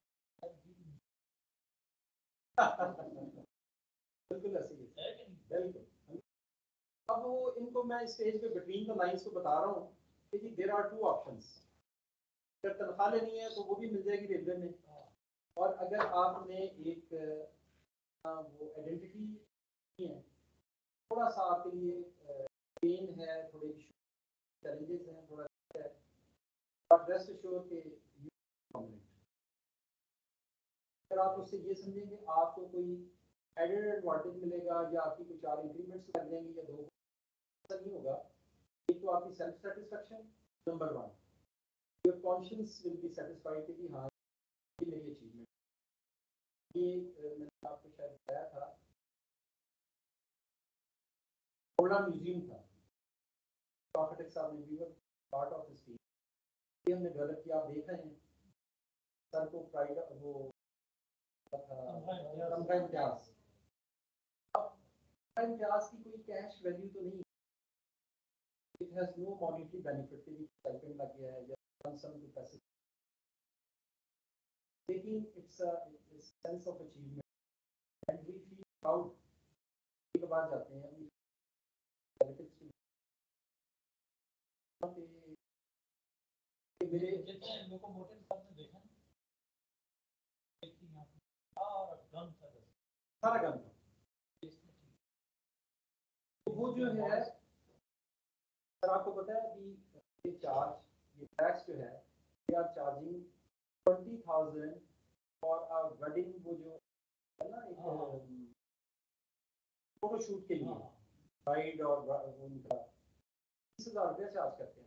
बिल्कुल ऐसे ही है बिल्कुल अब वो इनको मैं स्टेज पे बिटवीन द लाइंस को बता रहा हूँ कि जी देयर आर टू ऑप्शंस अगर तनख्वाह लेनी है तो वो भी मिल जाएगी रेलवे में और अगर आपने एक वो आइडेंटिटी है, थोड़ा सा आपके लिए पेन है, थोड़े चैलेंजेस हैं, थोड़ा है, बट रेस्ट एश्योर के अगर आप उससे ये समझें कि आपको कोई एडेड एडवांटेज मिलेगा या आपकी कुछ और इंक्रीमेंट्स कर देंगे या दो, ऐसा नहीं होगा। एक तो आपकी self satisfaction, number one, your conscience will be satisfied कि हाँ ये मेरी अचीवमेंट। ये मैंने आपको शायद बताया था, बड़ा म्यूजियम था, आर्किटेक्ट साहब ने भी पार्ट ऑफ दिस टीम, ये हमने डेवलप किया। आप देख रहे हैं सर को प्राइड वो तमगा इम्तियाज। अब इम्तियाज की कोई कैश वैल्यू तो नहीं, it has no monetary benefit के लिए स्टाइपेंड लग गया है या सम के पैसे, लेकिन it's a sense of achievement and we feel proud. एक बार जाते हैं मेरे जितने लोकोमोटिव आपने देखा ना, और गन सारा गन था, तो वो जो है सर आपको पता है कि ये चार्ज, ये टैक्स जो है, we are charging 20,000 for a wedding, वो जो है ना एक फोटोशूट के लिए ब्राइड और उनका 30,000 रुपया चार्ज करते हैं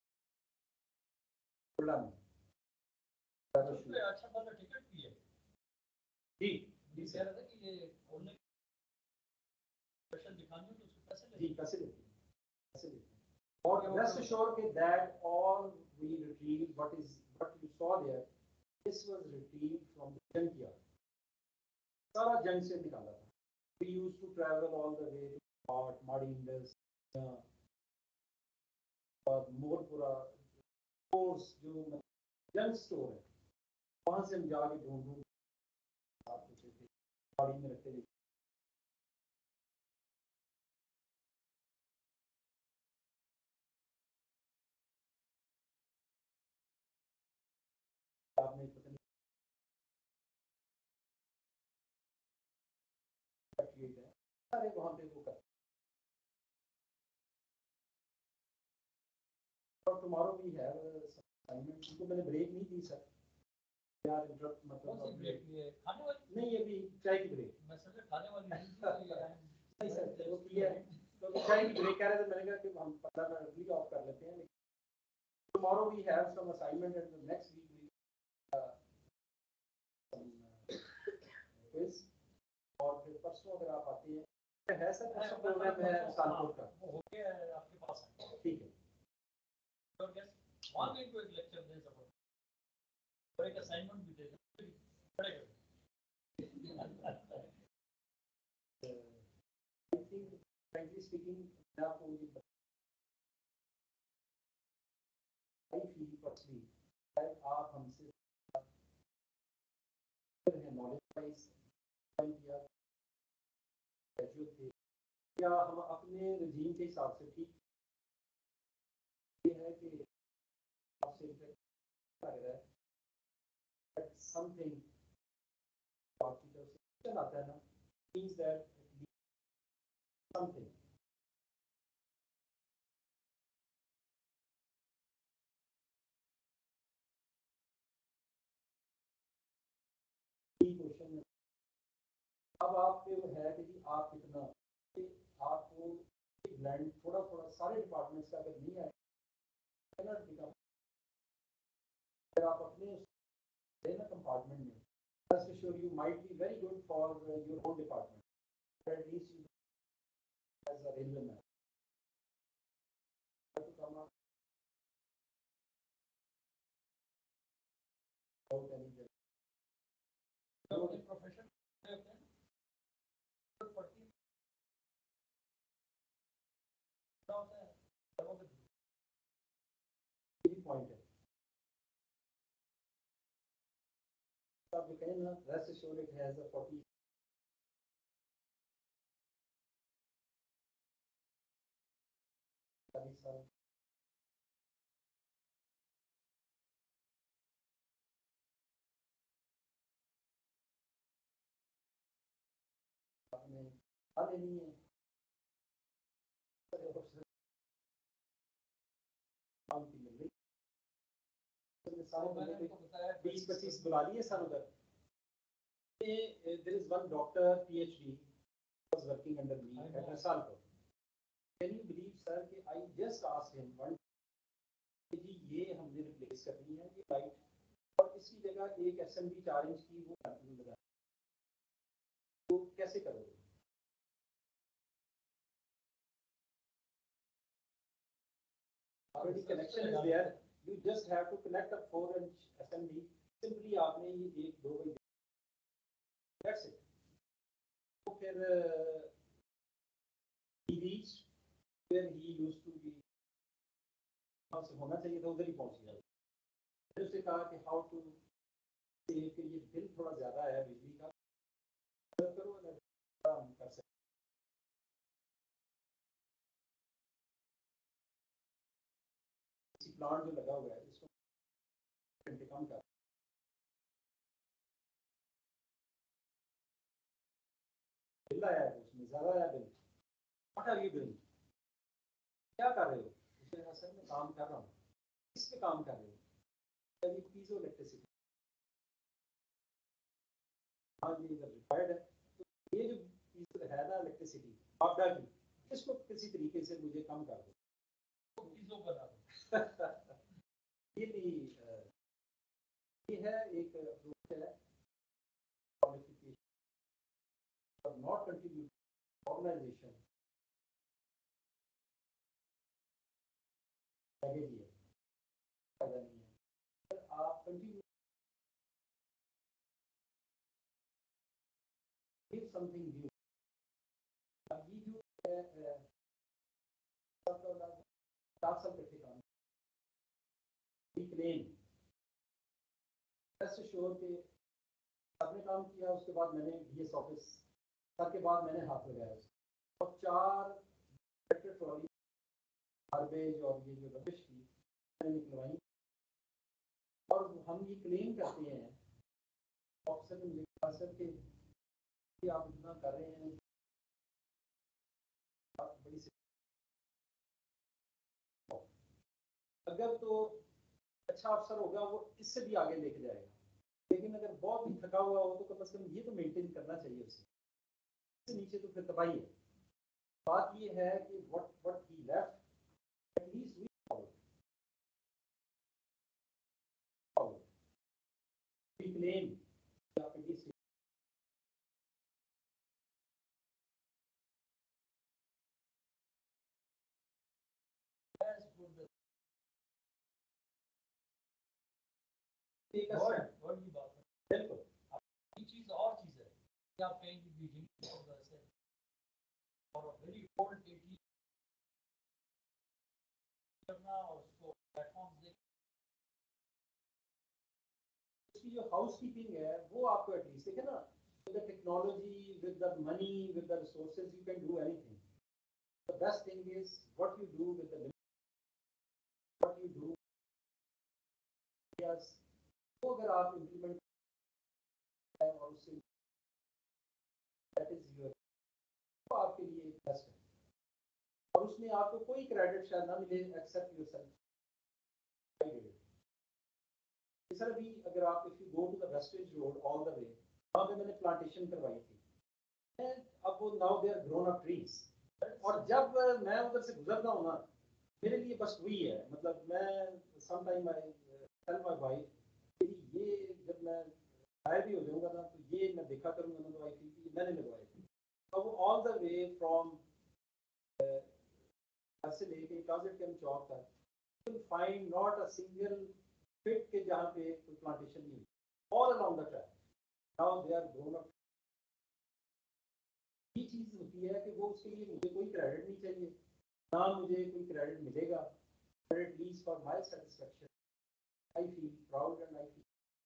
खुला में। अच्छा वाला टिकट भी है जी जी, कह रहा था कि ये खोलने स्पेशल दिखाने तो उसके पैसे जी पैसे देते हैं, पैसे देते हैं। और रेस्ट एश्योर के that all we retrieve what you saw there, this was retrieve from the junk yard, सारा जंग से निकाला था। We used to travel all the way to port माड़ी इंडस और मोरपुरा स्टोर्स, जो जंग स्टोर है, वहां से हम जाके ढूंढ ढूंढ गाड़ी में रखते थे। आपने पता नहीं सारे वहां पे वो करते। और टुमारो वी हैव असाइनमेंट, उनको मैंने ब्रेक नहीं दी सर यार, इंटरप्ट मतलब ब्रेक लिए खाने वाली नहीं, ये भी चाय की ब्रेक, मैं समझा खाने वाली नहीं नहीं सर वो किया है, तो चाय की ब्रेक कह रहे थे, मैंने कहा कि हम 15 मिनट भी ऑफ कर लेते हैं। Tomorrow we have some assignment and the next week we quiz, और फिर परसों अगर आप आते हैं है सर, परसों प्रोग्राम है सालपुर का, हो गया है आपके पास, ठीक है। और गेस वहां भी कोई लेक्चर दे सको और एक असाइनमेंट भी दे पड़ेगा। आई थिंक फ्रैंकली स्पीकिंग मैं आपको ये आई फील पर्सनली शायद आप हमसे नॉलेज वाइज या ग्रेजुएट थे, या हम अपने रजीम के हिसाब से ठीक ये है कि आपसे लग रहा है समथिंग आपकी तरफ से आता है ना, मींस दैट समथिंग क्वेश्चन। अब आप पे वो है कि जी आप कितना, आपको ब्लेंड थोड़ा थोड़ा सारे डिपार्टमेंट्स का अगर नहीं आए, अगर आप अपने कंपार्टमेंट में, just sure you might be very good for your own department, but at least you as a railway man have to come out without any profession point है। आप जो कहें ना, rest assured it has a 40 आपने खा लेनी है। मैंने तो बताया 20-25 बुला लिए सर उधर। There is one doctor PhD was working under me at Rasalpur. Can you believe sir कि I just asked him one जी ये हमने रिप्लेस करनी है ये लाइट और इसी जगह एक SMD 4 इंच की वो लगा, तो कैसे करोगे? Already connection is there. You just have to connect a 4-inch SMD. Simply आपने ये 1-2 बाई that's it. तो फिर he reached where he used to be. वहाँ से होना चाहिए था उधर ही पहुँच गया। फिर उसने कहा कि how to say कि ये बिल थोड़ा ज़्यादा है बिजली का, करो ना हम कर सकते। इसी प्लांट जो लगा हुआ है इसको घंटे कम कर। बिल आया है उसमें ज़्यादा आया bill. What are you doing? क्या कर रहे हो? उसने कहा सर मैं काम कर रहा हूँ। किस पे काम कर रहे हो? ये पीजो इलेक्ट्रिसिटी। हाँ ये इधर रिक्वायर्ड है। तो ये जो पीजो है ना इलेक्ट्रिसिटी आपदा की, इसको किसी तरीके से मुझे कम कर दो। तो पीजो बना दो। ये भी ये है एक अप्रोच है क्वालिफिकेशन और नॉट कंट्रीब्यूट ऑर्गेनाइजेशन पैकेज है फायदा नहीं है। आप कंट्रीब्यूट गिव समथिंग न्यू। अब ये जो है 4 साल करके काम क्लेम जस्ट श्योर के आपने काम किया, उसके बाद मैंने BS ऑफिस सर के बाद मैंने हाथ लगाया उसको और 4 ट्रैक्टर ट्रॉली गार्बेज और ये जो रबिश थी मैंने निकलवाई और हम ये क्लेम करते हैं ऑफिसर ने मुझे कहा सर कि आप इतना कर रहे हैं आप बड़ी अगर तो अच्छा अफसर होगा वो इससे भी आगे लेके जाएगा, लेकिन अगर बहुत ही थका हुआ हो तो कम से कम ये तो मेंटेन करना चाहिए उसे, इससे नीचे तो फिर तबाही है। बात ये है कि what he left at least we follow we claim at least एक वर्ड की बात है। बिल्कुल ये चीज और चीज है कि आप कहेंगे बिजली और वैसे और वेरी ओल्ड डेटी करना और उसको प्लेटफॉर्म्स दे उसकी जो हाउसकीपिंग है वो आपको एटलीस्ट देखे ना, with the technology with the money with the resources you can do anything. The best thing is what you do with the what you do yes, तो अगर आप इम्प्लीमेंट और उससे दैट इज योर तो आपके लिए बेस्ट है और उसमें आपको कोई क्रेडिट शायद ना मिले एक्सेप्ट योरसेल्फ। सर अभी अगर आप if you go to the wastage road all the way वहाँ पे मैंने प्लांटेशन करवाई थी, अब वो now they are grown up trees और जब मैं उधर से गुजरता हूँ ना मेरे लिए बस वही है, मतलब मैं some time I tell my wife ये जब मैं गायब भी हो जाऊंगा ना तो ये मैं देखा करूंगा ना तो आई फील कि मैंने लगवाए थे। तो वो ऑल द वे फ्रॉम ऐसे लेके काजिर के चौक तक you find not a single fit के जहाँ पे कोई प्लांटेशन नहीं, all along the track now they are grown up. ये चीज होती है कि वो उसके लिए मुझे कोई क्रेडिट नहीं चाहिए ना मुझे कोई क्रेडिट मिलेगा, but at least for my satisfaction I feel proud and I feel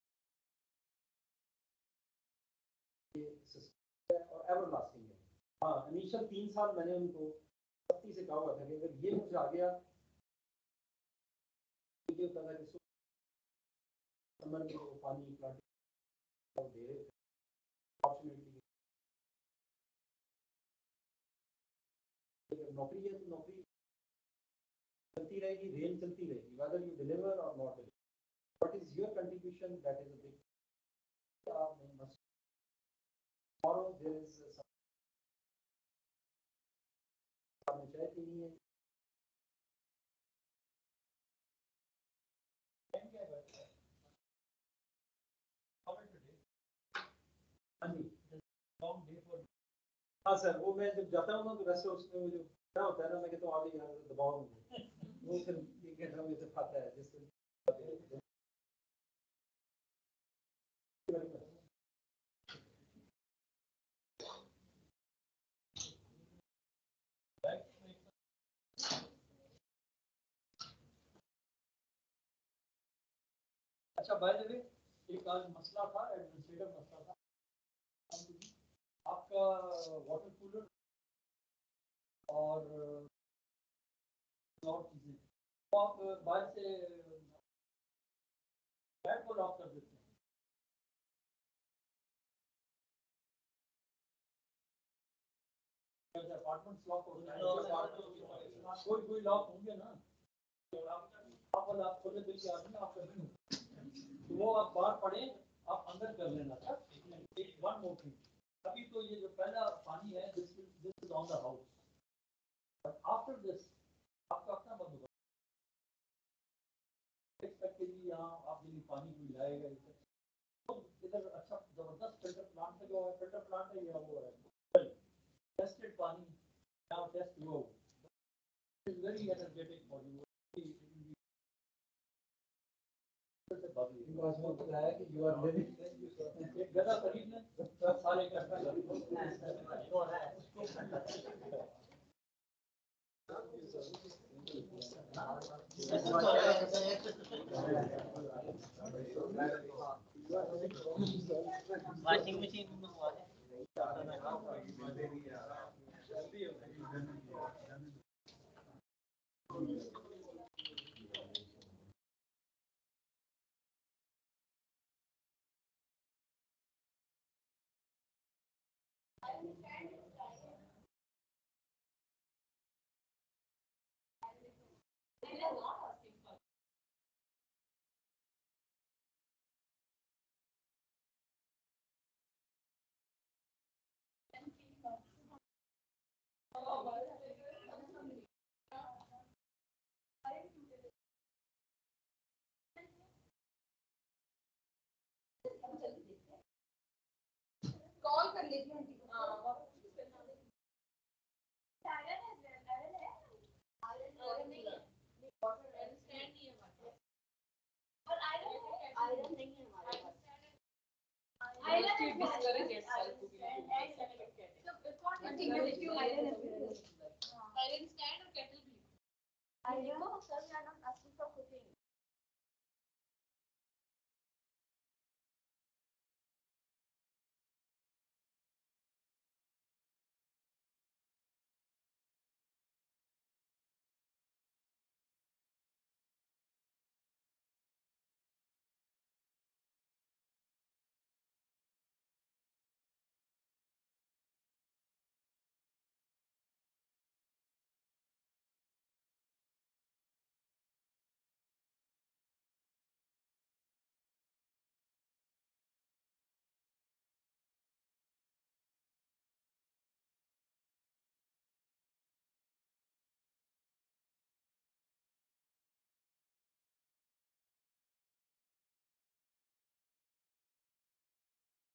ये system है और everlasting है। हाँ इनिशियल 3 साल मैंने उनको सख्ती से कहा हुआ था कि अगर ये मुझे आ गया मुझे होता था कि समर में वो पानी प्लांट दे रहे थे अपॉर्चुनिटी नौकरी है तो नौकरी चलती रहेगी, रेल चलती रहेगी, whether you deliver or not deliver. What is your contribution? That is a big. Tomorrow there is some. चाय पीनी है. हाँ सर, वो मैं जब जाता हूँ ना तो रेस्ट हाउस में वो जो क्या होता है ना, मैं कहता हूँ आगे यहाँ दबाव में वो फिर 1 घंटा में से खाता है जिससे अच्छा बाय द वे, एक आज मसला था, एडमिनिस्ट्रेटिव मसला था आपका वाटर कूलर और चीजें तो आप बाहर से फ्लैट को लॉक कर देते हैं. अपार्टमेंट लॉक हो गए, कोई लॉक होंगे ना, आप वाला आप खोले दिल के आदमी आप कभी तो वो आप बाहर पड़े, आप अंदर कर लेना था. एक वन मोर थिंग, अभी तो ये जो पहला पानी है this is on the house, but after this आपका अपना बंद होगा. एक्सपेक्टेडली यहाँ आप यदि पानी कोई लाएगा तो इधर अच्छा जबरदस्त फिल्टर प्लांट है, जो फिल्टर प्लांट है या वो है टेस्टेड पानी, now test low, it is very energetic for you. You are living. एक गधा खरीद लें, सारे इकट्ठा कर वॉशिंग मशीन कॉल कर लेती हूँ आंटी को. आयरन नहीं है, आयरन स्टैंड नहीं है हमारे पास, और आयरन नहीं है हमारे पास. आयरन डिस्करेज तो कौन इंटीग्रेट क्यों आयरन है? आयरन स्टैंड और केटल भी. आयरन सर जाना